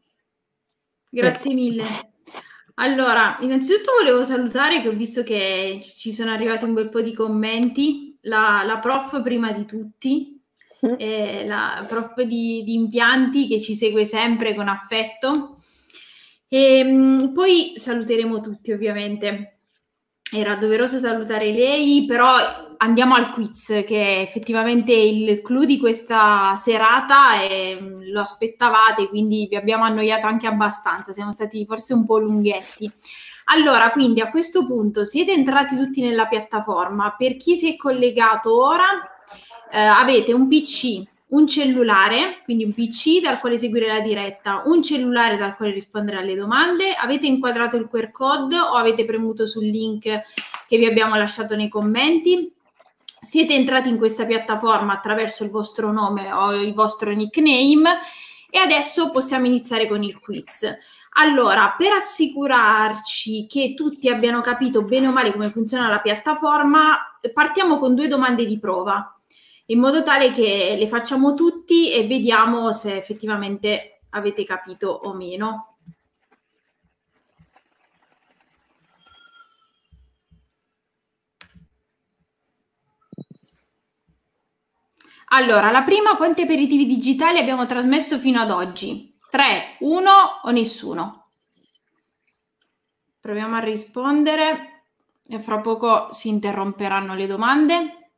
Grazie mille. Allora, innanzitutto volevo salutare che ho visto che ci sono arrivati un bel po' di commenti, la, la prof prima di tutti, eh, la prof di, di impianti che ci segue sempre con affetto e mh, poi saluteremo tutti ovviamente. Era doveroso salutare lei, però andiamo al quiz che è effettivamente il clou di questa serata e mh, lo aspettavate, quindi vi abbiamo annoiato anche abbastanza, siamo stati forse un po' lunghetti. Allora, quindi a questo punto siete entrati tutti nella piattaforma, per chi si è collegato ora eh, avete un P C, un cellulare, quindi un P C dal quale seguire la diretta, un cellulare dal quale rispondere alle domande, avete inquadrato il Q R code o avete premuto sul link che vi abbiamo lasciato nei commenti? Siete entrati in questa piattaforma attraverso il vostro nome o il vostro nickname e adesso possiamo iniziare con il quiz. Allora, per assicurarci che tutti abbiano capito bene o male come funziona la piattaforma, partiamo con due domande di prova, in modo tale che le facciamo tutti e vediamo se effettivamente avete capito o meno. Allora, la prima, quanti aperitivi digitali abbiamo trasmesso fino ad oggi? tre, uno o nessuno? Proviamo a rispondere e fra poco si interromperanno le domande.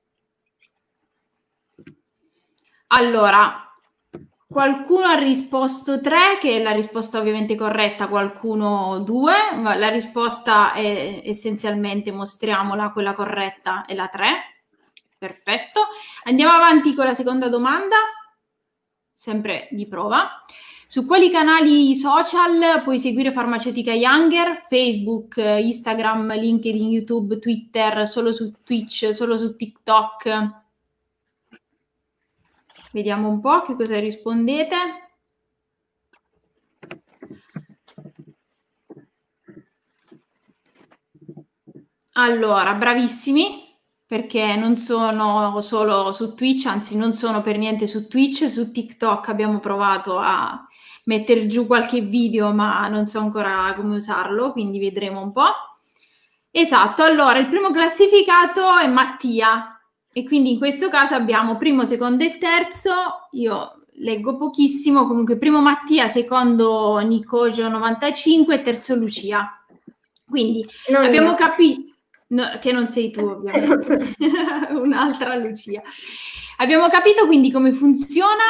Allora, qualcuno ha risposto tre, che è la risposta ovviamente corretta, qualcuno due, ma la risposta è essenzialmente, mostriamola, quella corretta è la tre. Perfetto. Andiamo avanti con la seconda domanda, sempre di prova. Su quali canali social puoi seguire Farmaceutica Younger? Facebook, Instagram, LinkedIn, YouTube, Twitter, solo su Twitch, solo su TikTok? Vediamo un po' che cosa rispondete. Allora, bravissimi, perché non sono solo su Twitch, anzi non sono per niente su Twitch, su TikTok abbiamo provato a mettere giù qualche video, ma non so ancora come usarlo, quindi vedremo un po'. Esatto, allora il primo classificato è Mattia, e quindi in questo caso abbiamo primo, secondo e terzo. Io leggo pochissimo, comunque primo Mattia, secondo Nicojo novantacinque e terzo Lucia. Quindi Non abbiamo io. capito... No, che non sei tu, ovviamente, un'altra Lucia. Abbiamo capito quindi come funziona,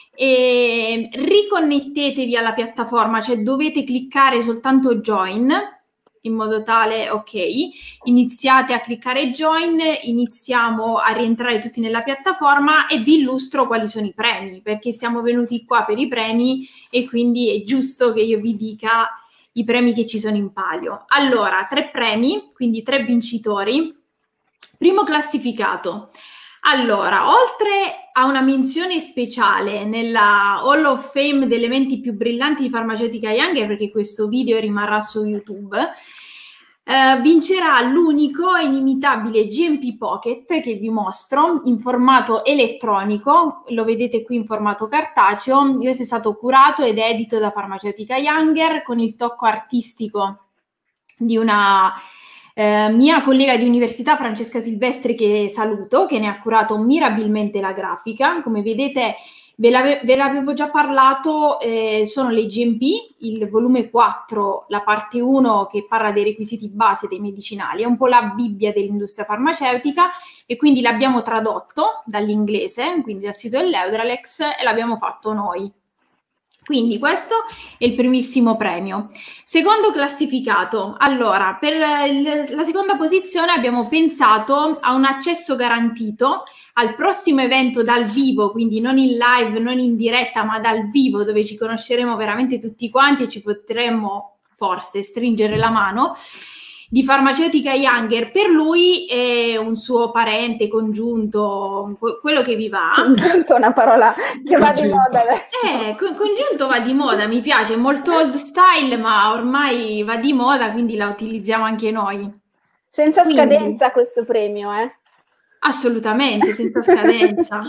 e riconnettetevi alla piattaforma, cioè dovete cliccare soltanto join, in modo tale, ok, iniziate a cliccare join, iniziamo a rientrare tutti nella piattaforma e vi illustro quali sono i premi, perché siamo venuti qua per i premi e quindi è giusto che io vi dica i premi che ci sono in palio. Allora, tre premi, quindi tre vincitori. Primo classificato. Allora, oltre a una menzione speciale nella Hall of Fame delle menti più brillanti di Farmaceutica Younger, perché questo video rimarrà su YouTube, eh, vincerà l'unico e inimitabile G M P Pocket, che vi mostro, in formato elettronico. Lo vedete qui in formato cartaceo. Questo è stato curato ed edito da Farmaceutica Younger con il tocco artistico di una eh, mia collega di università, Francesca Silvestri, che saluto, che ne ha curato mirabilmente la grafica. Come vedete, ve, l'ave- ve l'avevo già parlato, eh, sono le G M P, il volume quattro, la parte uno che parla dei requisiti base dei medicinali, è un po' la Bibbia dell'industria farmaceutica, e quindi l'abbiamo tradotto dall'inglese, quindi dal sito dell'Eudralex, e l'abbiamo fatto noi. Quindi questo è il primissimo premio. Secondo classificato. Allora, per il, la seconda posizione abbiamo pensato a un accesso garantito al prossimo evento dal vivo, quindi non in live, non in diretta, ma dal vivo, dove ci conosceremo veramente tutti quanti e ci potremmo forse stringere la mano, di Farmaceutica Younger. Per lui è un suo parente, congiunto, quello che vi va. Congiunto è una parola che va di moda adesso. Eh, con- congiunto va di moda, mi piace, è molto old style, ma ormai va di moda, quindi la utilizziamo anche noi. Senza Quindi- scadenza questo premio, eh? Assolutamente, senza scadenza.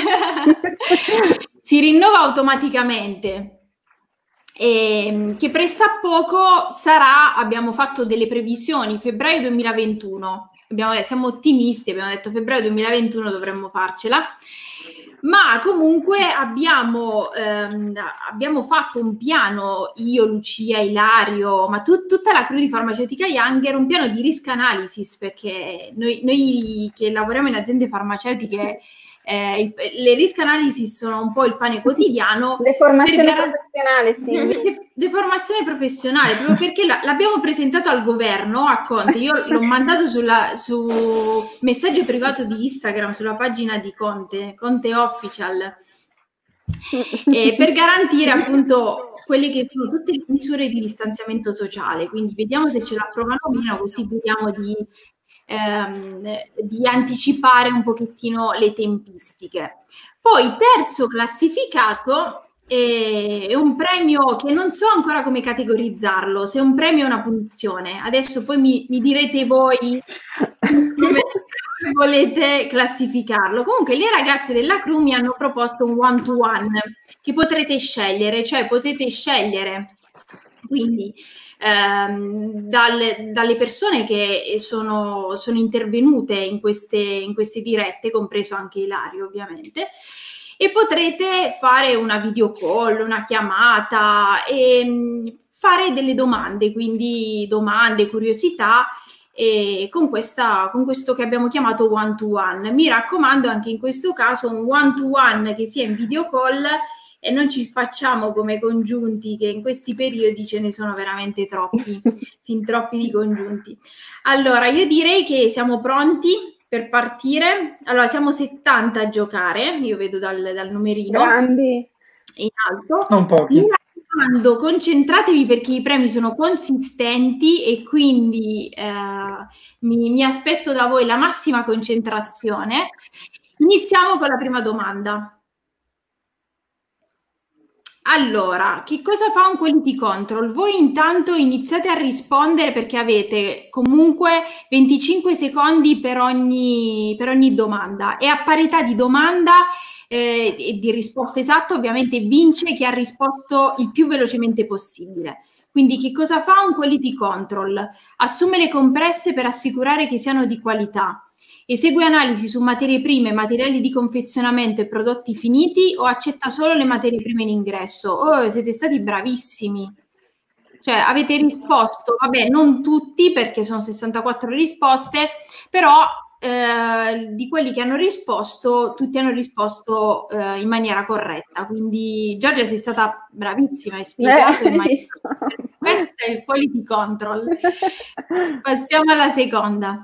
Si rinnova automaticamente. E che pressappoco sarà, abbiamo fatto delle previsioni, febbraio duemilaventuno, abbiamo, siamo ottimisti, abbiamo detto febbraio duemilaventuno dovremmo farcela, ma comunque abbiamo, ehm, abbiamo fatto un piano, io, Lucia, Ilario, ma tu, tutta la crew di Farmaceutica Younger, un piano di risk analysis, perché noi, noi che lavoriamo in aziende farmaceutiche, Eh, il, le risk analysis sono un po' il pane quotidiano. Deformazione per, professionale, sì. De, deformazione professionale, proprio perché la, l'abbiamo presentato al governo, a Conte. Io l'ho mandato sulla, su messaggio privato di Instagram, sulla pagina di Conte, Conte Official, eh, per garantire appunto quelle che sono tutte le misure di distanziamento sociale. Quindi vediamo se ce l'approvano o meno, così vediamo di Ehm, di anticipare un pochettino le tempistiche. Poi terzo classificato è, è un premio che non so ancora come categorizzarlo, se è un premio o una punizione. Adesso poi mi, mi direte voi come volete classificarlo. Comunque le ragazze della crew mi hanno proposto un one to one che potrete scegliere, cioè potete scegliere Quindi ehm, dalle, dalle persone che sono, sono intervenute in queste, in queste dirette, compreso anche Ilario ovviamente, e potrete fare una video call, una chiamata e mh, fare delle domande, quindi domande, curiosità, e con, questa, con questo che abbiamo chiamato one to one. Mi raccomando anche in questo caso un one to one che sia in video call, e non ci spacciamo come congiunti, che in questi periodi ce ne sono veramente troppi, fin troppi di congiunti. Allora, io direi che siamo pronti per partire. Allora, siamo settanta a giocare, io vedo dal, dal numerino. Grandi. In alto. Non pochi. Mi raccomando, concentratevi perché i premi sono consistenti e quindi eh, mi, mi aspetto da voi la massima concentrazione. Iniziamo con la prima domanda. Allora, che cosa fa un quality control? Voi intanto iniziate a rispondere perché avete comunque venticinque secondi per ogni, per ogni domanda, e a parità di domanda eh, e di risposta esatta ovviamente vince chi ha risposto il più velocemente possibile. Quindi che cosa fa un quality control? Assume le compresse per assicurare che siano di qualità. Esegue analisi su materie prime, materiali di confezionamento e prodotti finiti, o accetta solo le materie prime in ingresso? Oh, siete stati bravissimi. Cioè, avete risposto, vabbè, non tutti perché sono sessantaquattro risposte, però eh, di quelli che hanno risposto, tutti hanno risposto eh, in maniera corretta. Quindi, Giorgia, sei stata bravissima, hai spiegato in maniera perfetta il quality control. Passiamo alla seconda.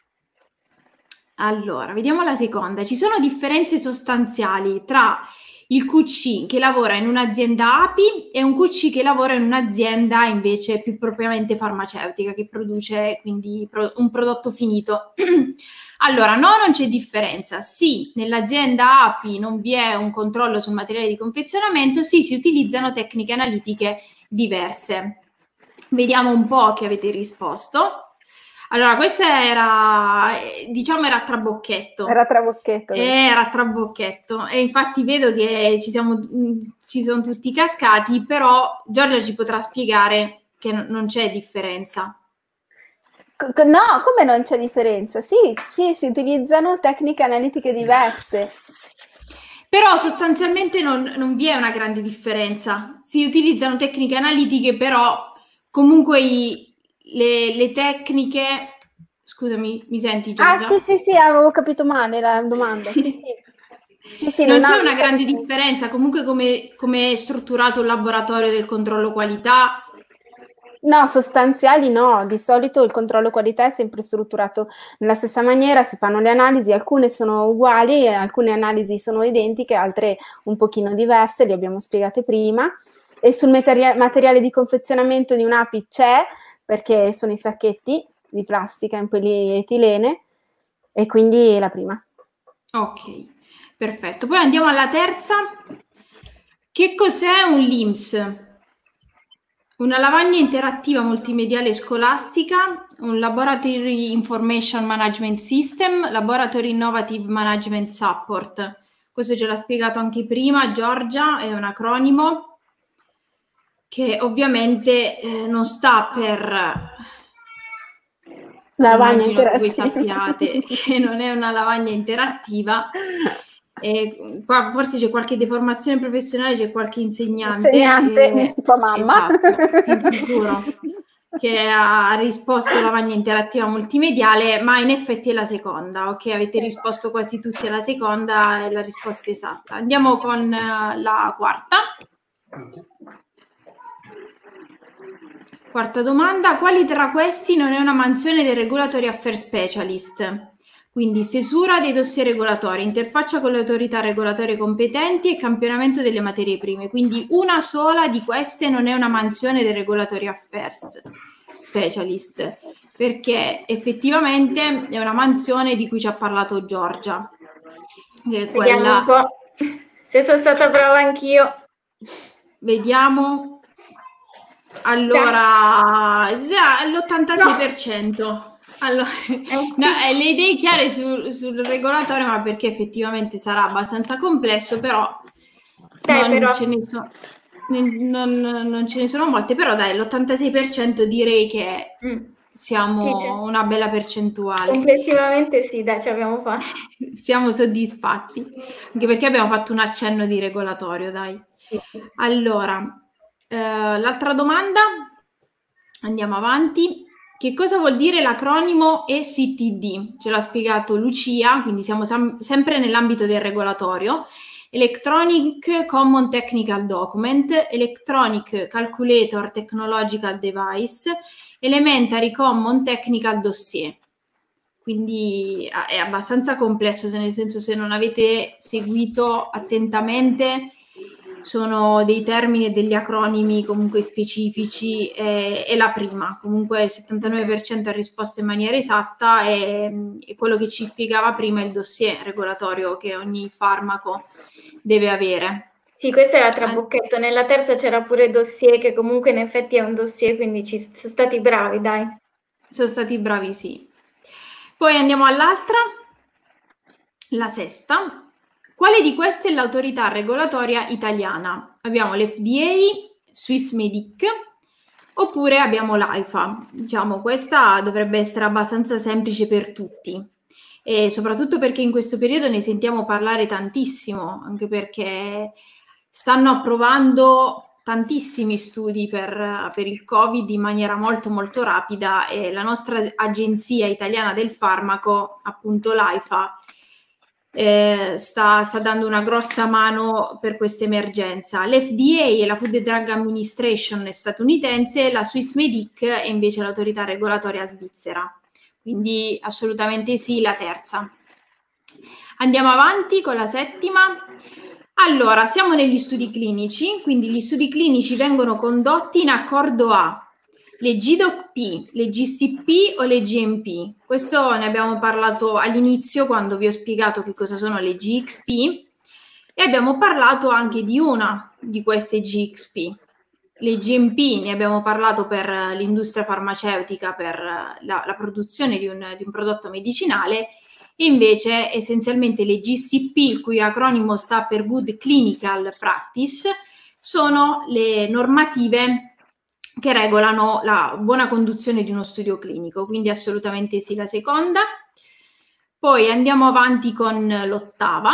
Allora, vediamo la seconda. Ci sono differenze sostanziali tra il Q C che lavora in un'azienda A P I e un Q C che lavora in un'azienda invece più propriamente farmaceutica, che produce quindi pro- un prodotto finito. Allora, no, non c'è differenza. Sì, nell'azienda A P I non vi è un controllo sul materiale di confezionamento, sì, si utilizzano tecniche analitiche diverse. Vediamo un po' che avete risposto. Allora, questa era, diciamo, era trabocchetto. Era trabocchetto. Era trabocchetto. E infatti vedo che ci, siamo, ci sono tutti cascati, però Giorgia ci potrà spiegare che non c'è differenza. No, come non c'è differenza? Sì, sì, si utilizzano tecniche analitiche diverse. Però sostanzialmente non, non vi è una grande differenza. Si utilizzano tecniche analitiche, però comunque i... Le, le tecniche, scusami, mi senti Giorgia? Ah sì sì sì, avevo capito male la domanda, sì sì. Sì, sì, non, non c'è una grande differenza, comunque come, come è strutturato il laboratorio del controllo qualità? No, sostanziali no, di solito il controllo qualità è sempre strutturato nella stessa maniera, si fanno le analisi, alcune sono uguali, alcune analisi sono identiche, altre un pochino diverse, le abbiamo spiegate prima, e sul materia- materiale di confezionamento di un A P I c'è, perché sono i sacchetti di plastica in polietilene, e quindi la prima. Ok, perfetto. Poi andiamo alla terza. Che cos'è un L I M S? Una lavagna interattiva multimediale scolastica, un Laboratory Information Management System, Laboratory Innovative Management Support. Questo ce l'ha spiegato anche prima Giorgia, è un acronimo che ovviamente eh, non sta per lavagna interattiva. Voi interattiva. sappiate che non è una lavagna interattiva. E qua forse c'è qualche deformazione professionale, c'è qualche insegnante, Insegnante, eh, tua mamma. Esatto, sì, sicuro, che ha risposto lavagna interattiva multimediale, ma in effetti è la seconda. Ok, avete risposto quasi tutti alla seconda, è la risposta esatta. Andiamo con uh, la quarta. Quarta domanda: quali tra questi non è una mansione del Regulatory Affairs Specialist? Quindi stesura dei dossier regolatori, interfaccia con le autorità regolatorie competenti e campionamento delle materie prime. Quindi una sola di queste non è una mansione del Regulatory Affairs Specialist, perché effettivamente è una mansione di cui ci ha parlato Giorgia. Che è quella... Vediamo un po' se sono stata brava anch'io. Vediamo. Allora, l'ottantasei per cento. No. Allora, no, le idee chiare sul, sul regolatorio, ma perché effettivamente sarà abbastanza complesso, però Dai, non però ce ne sono. non, non ce ne sono molte, però dai, l'ottantasei per cento direi che Mm. siamo Sì, una bella percentuale. complessivamente sì, dai, ce l'abbiamo fatta. Siamo soddisfatti, anche perché abbiamo fatto un accenno di regolatorio, dai. Sì. Allora, eh, l'altra domanda, andiamo avanti. Che cosa vuol dire l'acronimo E C T D? Ce l'ha spiegato Lucia, quindi siamo sam- sempre nell'ambito del regolatorio. Electronic Common Technical Document, Electronic Calculator Technological Device, Elementary Common Technical Dossier. Quindi è abbastanza complesso, nel senso, se non avete seguito attentamente, sono dei termini e degli acronimi comunque specifici. E, e la prima, comunque il settantanove per cento ha risposto in maniera esatta, e, e quello che ci spiegava prima è il dossier regolatorio che ogni farmaco deve avere. Sì, questo era trabocchetto. Nella terza c'era pure dossier, che comunque in effetti è un dossier, quindi ci sono stati bravi, dai. Sono stati bravi, sì. Poi andiamo all'altra, la sesta. Quale di queste è l'autorità regolatoria italiana? Abbiamo l'F D A, Swissmedic, oppure abbiamo l'AIFA. Diciamo, questa dovrebbe essere abbastanza semplice per tutti, e soprattutto perché in questo periodo ne sentiamo parlare tantissimo, anche perché stanno approvando tantissimi studi per, per il Covid in maniera molto molto rapida, e la nostra agenzia italiana del farmaco, appunto l'AIFA, eh, sta, sta dando una grossa mano per questa emergenza. L'F D A è la Food and Drug Administration statunitense, la Swissmedic è invece l'autorità regolatoria svizzera. Quindi assolutamente sì, la terza. Andiamo avanti con la settima. Allora, siamo negli studi clinici, quindi gli studi clinici vengono condotti in accordo a le G D O P, le G C P o le G M P. Questo ne abbiamo parlato all'inizio quando vi ho spiegato che cosa sono le G X P, e abbiamo parlato anche di una di queste G X P. Le G M P ne abbiamo parlato per l'industria farmaceutica, per la, la produzione di un, di un prodotto medicinale. E invece essenzialmente le G C P, il cui acronimo sta per Good Clinical Practice, sono le normative che regolano la buona conduzione di uno studio clinico, quindi assolutamente sì la seconda. Poi andiamo avanti con l'ottava.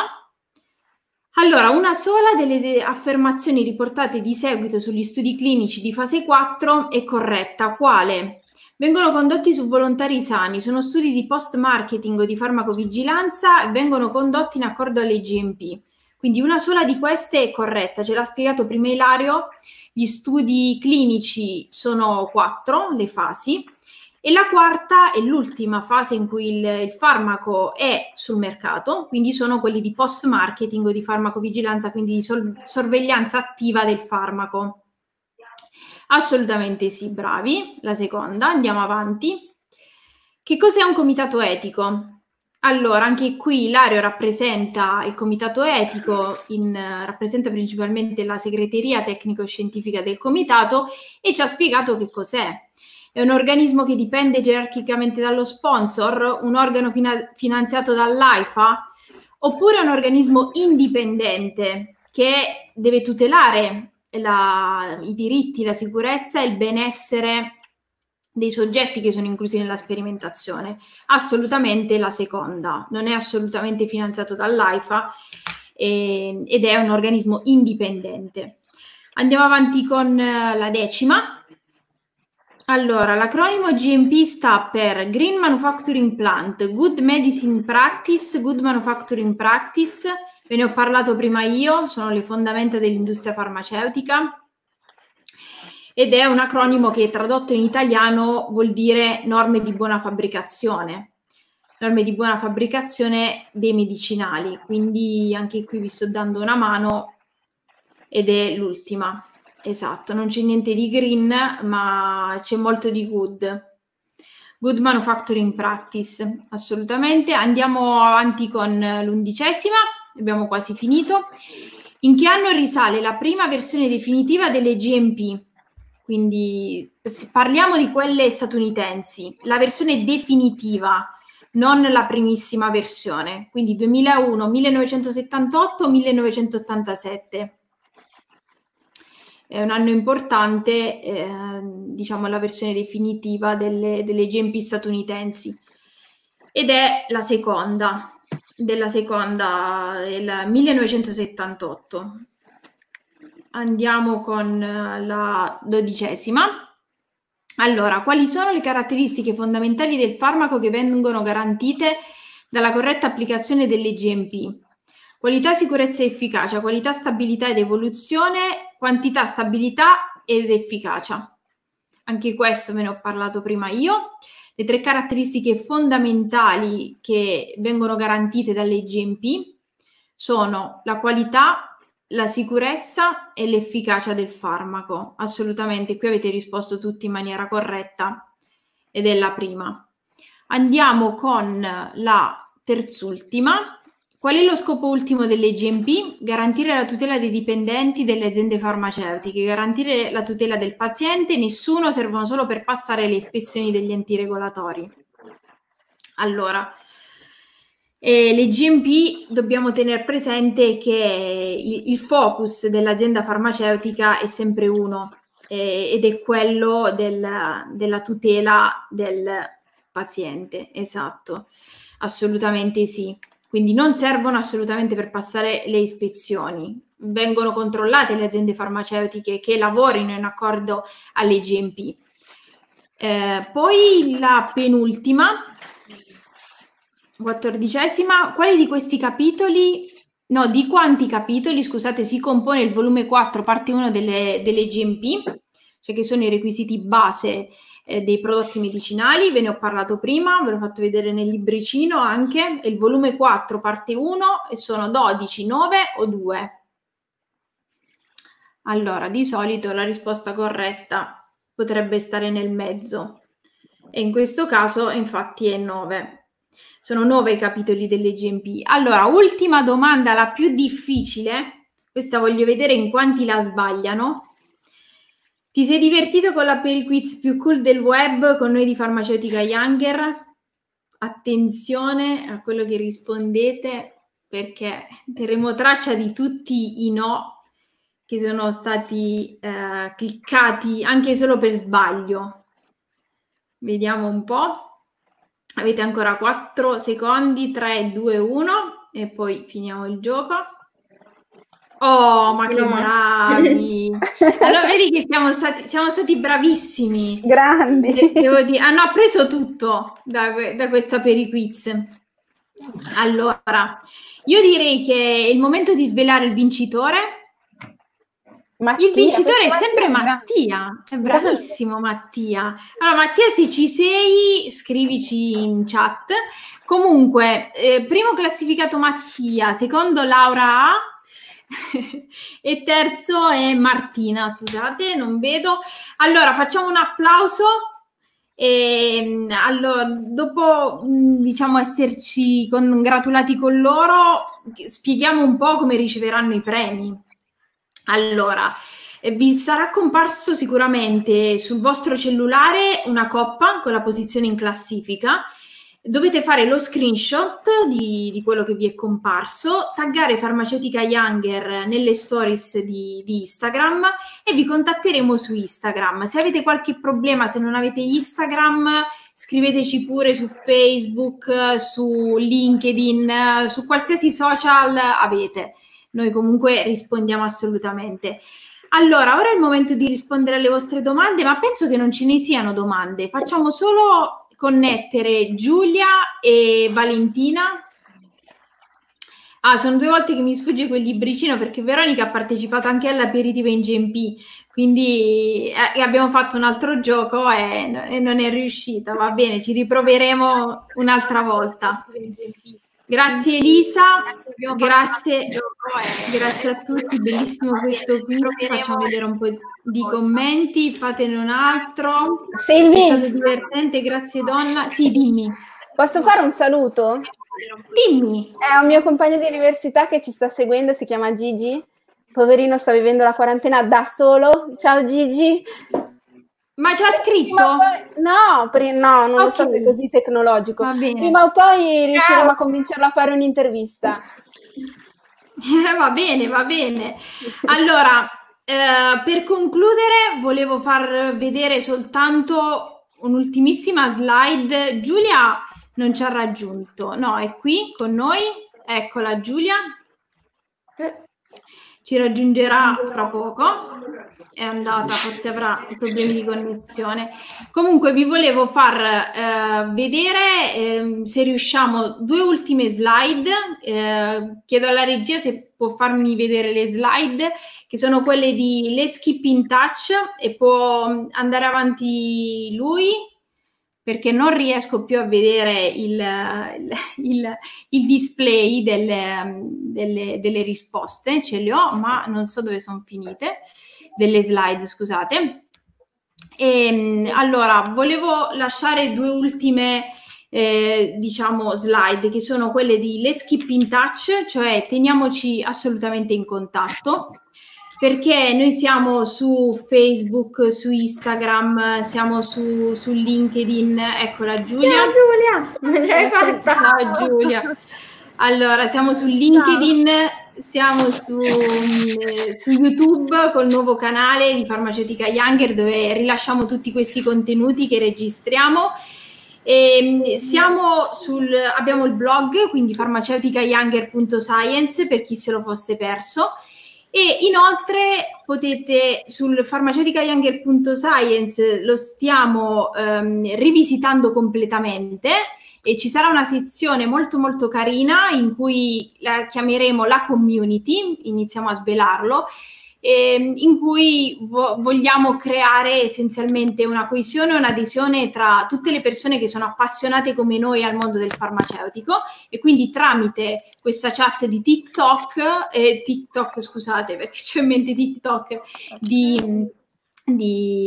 Allora, una sola delle affermazioni riportate di seguito sugli studi clinici di fase quattro è corretta. Quale? Vengono condotti su volontari sani, sono studi di post-marketing o di farmacovigilanza e vengono condotti in accordo alle G M P. Quindi una sola di queste è corretta, ce l'ha spiegato prima Ilario. Gli studi clinici sono quattro, le fasi, e la quarta è l'ultima fase in cui il, il farmaco è sul mercato, quindi sono quelli di post-marketing o di farmacovigilanza, quindi di sol- sorveglianza attiva del farmaco. Assolutamente sì, bravi. La seconda, andiamo avanti. Che cos'è un comitato etico? Allora, anche qui Ilario rappresenta il comitato etico, in, rappresenta principalmente la segreteria tecnico-scientifica del comitato, e ci ha spiegato che cos'è. È un organismo che dipende gerarchicamente dallo sponsor, un organo fina- finanziato dall'AIFA, oppure un organismo indipendente che deve tutelare la, i diritti, la sicurezza e il benessere dei soggetti che sono inclusi nella sperimentazione? Assolutamente la seconda, non è assolutamente finanziato dall'AIFA eh, ed è un organismo indipendente. Andiamo avanti con eh, la decima. Allora, l'acronimo G M P sta per Green Manufacturing Plant, Good Medicine Practice, Good Manufacturing Practice. Ve ne ho parlato prima io, sono le fondamenta dell'industria farmaceutica. Ed è un acronimo che tradotto in italiano vuol dire norme di buona fabbricazione, norme di buona fabbricazione dei medicinali, quindi anche qui vi sto dando una mano ed è l'ultima, esatto, non c'è niente di green ma c'è molto di good, good manufacturing practice, assolutamente. Andiamo avanti con l'undicesima, abbiamo quasi finito. In che anno risale la prima versione definitiva delle G M P? Quindi parliamo di quelle statunitensi, la versione definitiva, non la primissima versione, quindi duemilauno, millenovecentosettantotto, millenovecentottantasette. è un anno importante, eh, diciamo la versione definitiva delle, delle G M P statunitensi, ed è la seconda, della seconda, del millenovecentosettantotto. Andiamo con la dodicesima. Allora, quali sono le caratteristiche fondamentali del farmaco che vengono garantite dalla corretta applicazione delle G M P? Qualità, sicurezza e efficacia, qualità, stabilità ed evoluzione, quantità, stabilità ed efficacia. Anche questo ve ne ho parlato prima io. Le tre caratteristiche fondamentali che vengono garantite dalle G M P sono la qualità, la sicurezza e l'efficacia del farmaco. Assolutamente, qui avete risposto tutti in maniera corretta ed è la prima. Andiamo con la terzultima. Qual è lo scopo ultimo delle G M P? Garantire la tutela dei dipendenti delle aziende farmaceutiche, garantire la tutela del paziente, nessuno, servono solo per passare le ispezioni degli enti regolatori. Allora, E le G M P dobbiamo tenere presente che il, il focus dell'azienda farmaceutica è sempre uno, eh, ed è quello del, della tutela del paziente, esatto, assolutamente sì. Quindi non servono assolutamente per passare le ispezioni, vengono controllate le aziende farmaceutiche che lavorino in accordo alle G M P. Eh, poi la penultima, quattordicesima, quali di questi capitoli, no, di quanti capitoli, scusate, si compone il volume quattro, parte uno delle, delle G M P, cioè che sono i requisiti base eh, dei prodotti medicinali, ve ne ho parlato prima, ve l'ho fatto vedere nel libricino anche, è il volume quattro, parte uno, e sono dodici, nove o due? Allora, di solito la risposta corretta potrebbe stare nel mezzo, e in questo caso infatti è nove. Sono nove i capitoli delle G M P. Allora, ultima domanda, la più difficile. Questa voglio vedere in quanti la sbagliano. Ti sei divertito con la periquiz più cool del web con noi di Farmaceutica Younger? Attenzione a quello che rispondete, perché terremo traccia di tutti i no che sono stati eh, cliccati anche solo per sbaglio. Vediamo un po'. Avete ancora quattro secondi, tre, due, uno e poi finiamo il gioco. Oh, ma che No. bravi! Allora vedi che siamo stati, siamo stati bravissimi. Grandi. Devo dire, hanno appreso tutto da, da questa periquiz. Allora, io direi che è il momento di svelare il vincitore. Mattia, Il vincitore è questo sempre Mattia Mattia, è bravissimo Mattia. Allora Mattia, se ci sei, scrivici in chat. Comunque, eh, primo classificato Mattia, secondo Laura A e terzo è Martina, scusate, non vedo. Allora, facciamo un applauso. E, allora, dopo diciamo esserci congratulati con loro, spieghiamo un po' come riceveranno i premi. Allora, eh, vi sarà comparso sicuramente sul vostro cellulare una coppa con la posizione in classifica. Dovete fare lo screenshot di, di quello che vi è comparso, taggare Farmaceutica Younger nelle stories di, di Instagram e vi contatteremo su Instagram. Se avete qualche problema, se non avete Instagram, scriveteci pure su Facebook, su LinkedIn, su qualsiasi social avete. Noi comunque rispondiamo assolutamente. Allora, ora è il momento di rispondere alle vostre domande, ma penso che non ce ne siano domande. Facciamo solo connettere Giulia e Valentina. Ah, sono due volte che mi sfugge quel libricino perché Veronica ha partecipato anche all'aperitivo in G M P, quindi eh, abbiamo fatto un altro gioco e, e non è riuscita. Va bene, ci riproveremo un'altra volta. Grazie Elisa, grazie, grazie a tutti, bellissimo questo quiz, facciamo vedere un po' di commenti, fatene un altro. Silvi, è stato divertente, grazie donna. Sì, dimmi. Posso fare un saluto? Dimmi. È un mio compagno di università che ci sta seguendo, si chiama Gigi, poverino sta vivendo la quarantena da solo. Ciao Gigi. Ma ci ha scritto? No, per, no, non okay. lo so se è così tecnologico. Va bene. Prima o poi riusciremo a convincerlo a fare un'intervista. va bene, va bene. Allora, eh, per concludere volevo far vedere soltanto un'ultimissima slide. Giulia non ci ha raggiunto, no, è qui con noi, eccola Giulia, ci raggiungerà fra poco, è andata, forse avrà problemi di connessione. Comunque vi volevo far eh, vedere eh, se riusciamo due ultime slide, eh, chiedo alla regia se può farmi vedere le slide, che sono quelle di Let's Keep in Touch, e può andare avanti lui, perché non riesco più a vedere il, il, il display delle, delle, delle risposte, ce le ho, ma non so dove sono finite, delle slide, scusate. E, allora, volevo lasciare due ultime, eh, diciamo, slide, che sono quelle di Let's Keep in Touch, cioè teniamoci assolutamente in contatto, perché noi siamo su Facebook, su Instagram, siamo su, su LinkedIn. Eccola Giulia. Ciao Giulia, l'hai fatta. Ciao Giulia. Allora, siamo su LinkedIn, ciao. Siamo su, su YouTube col nuovo canale di Farmaceutica Younger, dove rilasciamo tutti questi contenuti che registriamo. E siamo sul, abbiamo il blog, quindi farmaceutica younger punto science, per chi se lo fosse perso. E inoltre potete sul farmaceutica younger punto science, lo stiamo ehm, rivisitando completamente, e ci sarà una sezione molto molto carina in cui la chiameremo la community, iniziamo a svelarlo, ehm, in cui vo- vogliamo creare essenzialmente una coesione e un'adesione tra tutte le persone che sono appassionate come noi al mondo del farmaceutico, e quindi tramite questa chat di TikTok, eh, TikTok scusate perché c'ho in mente TikTok, di, di,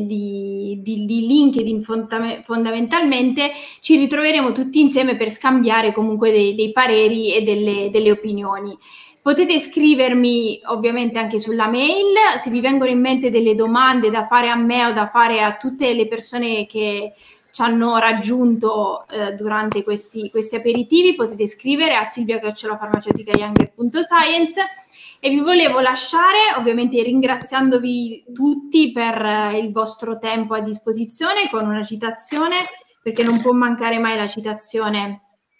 di, di, di LinkedIn fonda- fondamentalmente, ci ritroveremo tutti insieme per scambiare comunque dei, dei pareri e delle, delle opinioni. Potete scrivermi ovviamente anche sulla mail, se vi vengono in mente delle domande da fare a me o da fare a tutte le persone che ci hanno raggiunto eh, durante questi, questi aperitivi, potete scrivere a silvia chiocciola farmaceutica younger punto science. E vi volevo lasciare ovviamente ringraziandovi tutti per eh, il vostro tempo a disposizione, con una citazione, perché non può mancare mai la citazione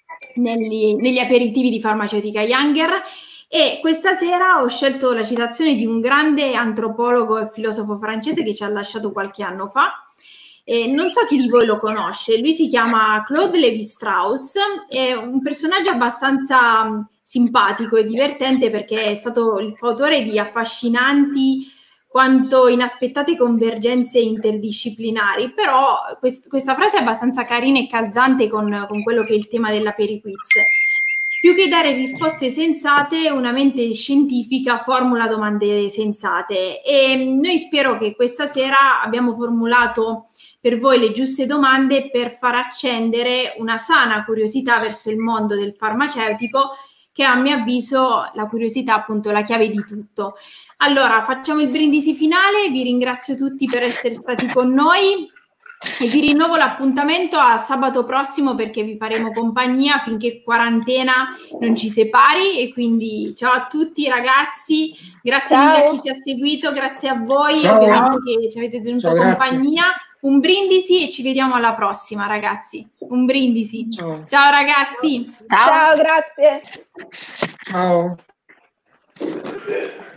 negli, negli aperitivi di Farmaceutica Younger. E questa sera ho scelto la citazione di un grande antropologo e filosofo francese che ci ha lasciato qualche anno fa. Eh, non so chi di voi lo conosce, lui si chiama Claude Lévi-Strauss, è un personaggio abbastanza simpatico e divertente, perché è stato il fautore di affascinanti quanto inaspettate convergenze interdisciplinari, però quest- questa frase è abbastanza carina e calzante con, con quello che è il tema della periquiz. Più che dare risposte sensate, una mente scientifica formula domande sensate, e noi spero che questa sera abbiamo formulato per voi le giuste domande per far accendere una sana curiosità verso il mondo del farmaceutico, che a mio avviso la curiosità appunto è la chiave di tutto. Allora, facciamo il brindisi finale, vi ringrazio tutti per essere stati con noi e vi rinnovo l'appuntamento a sabato prossimo, perché vi faremo compagnia finché quarantena non ci separi. E quindi ciao a tutti ragazzi, grazie Ciao. mille a chi ci ha seguito, grazie a voi Ciao. ovviamente che ci avete tenuto Ciao, compagnia. Un brindisi e ci vediamo alla prossima ragazzi, un brindisi. Ciao. Ciao ragazzi. Ciao, grazie. Ciao.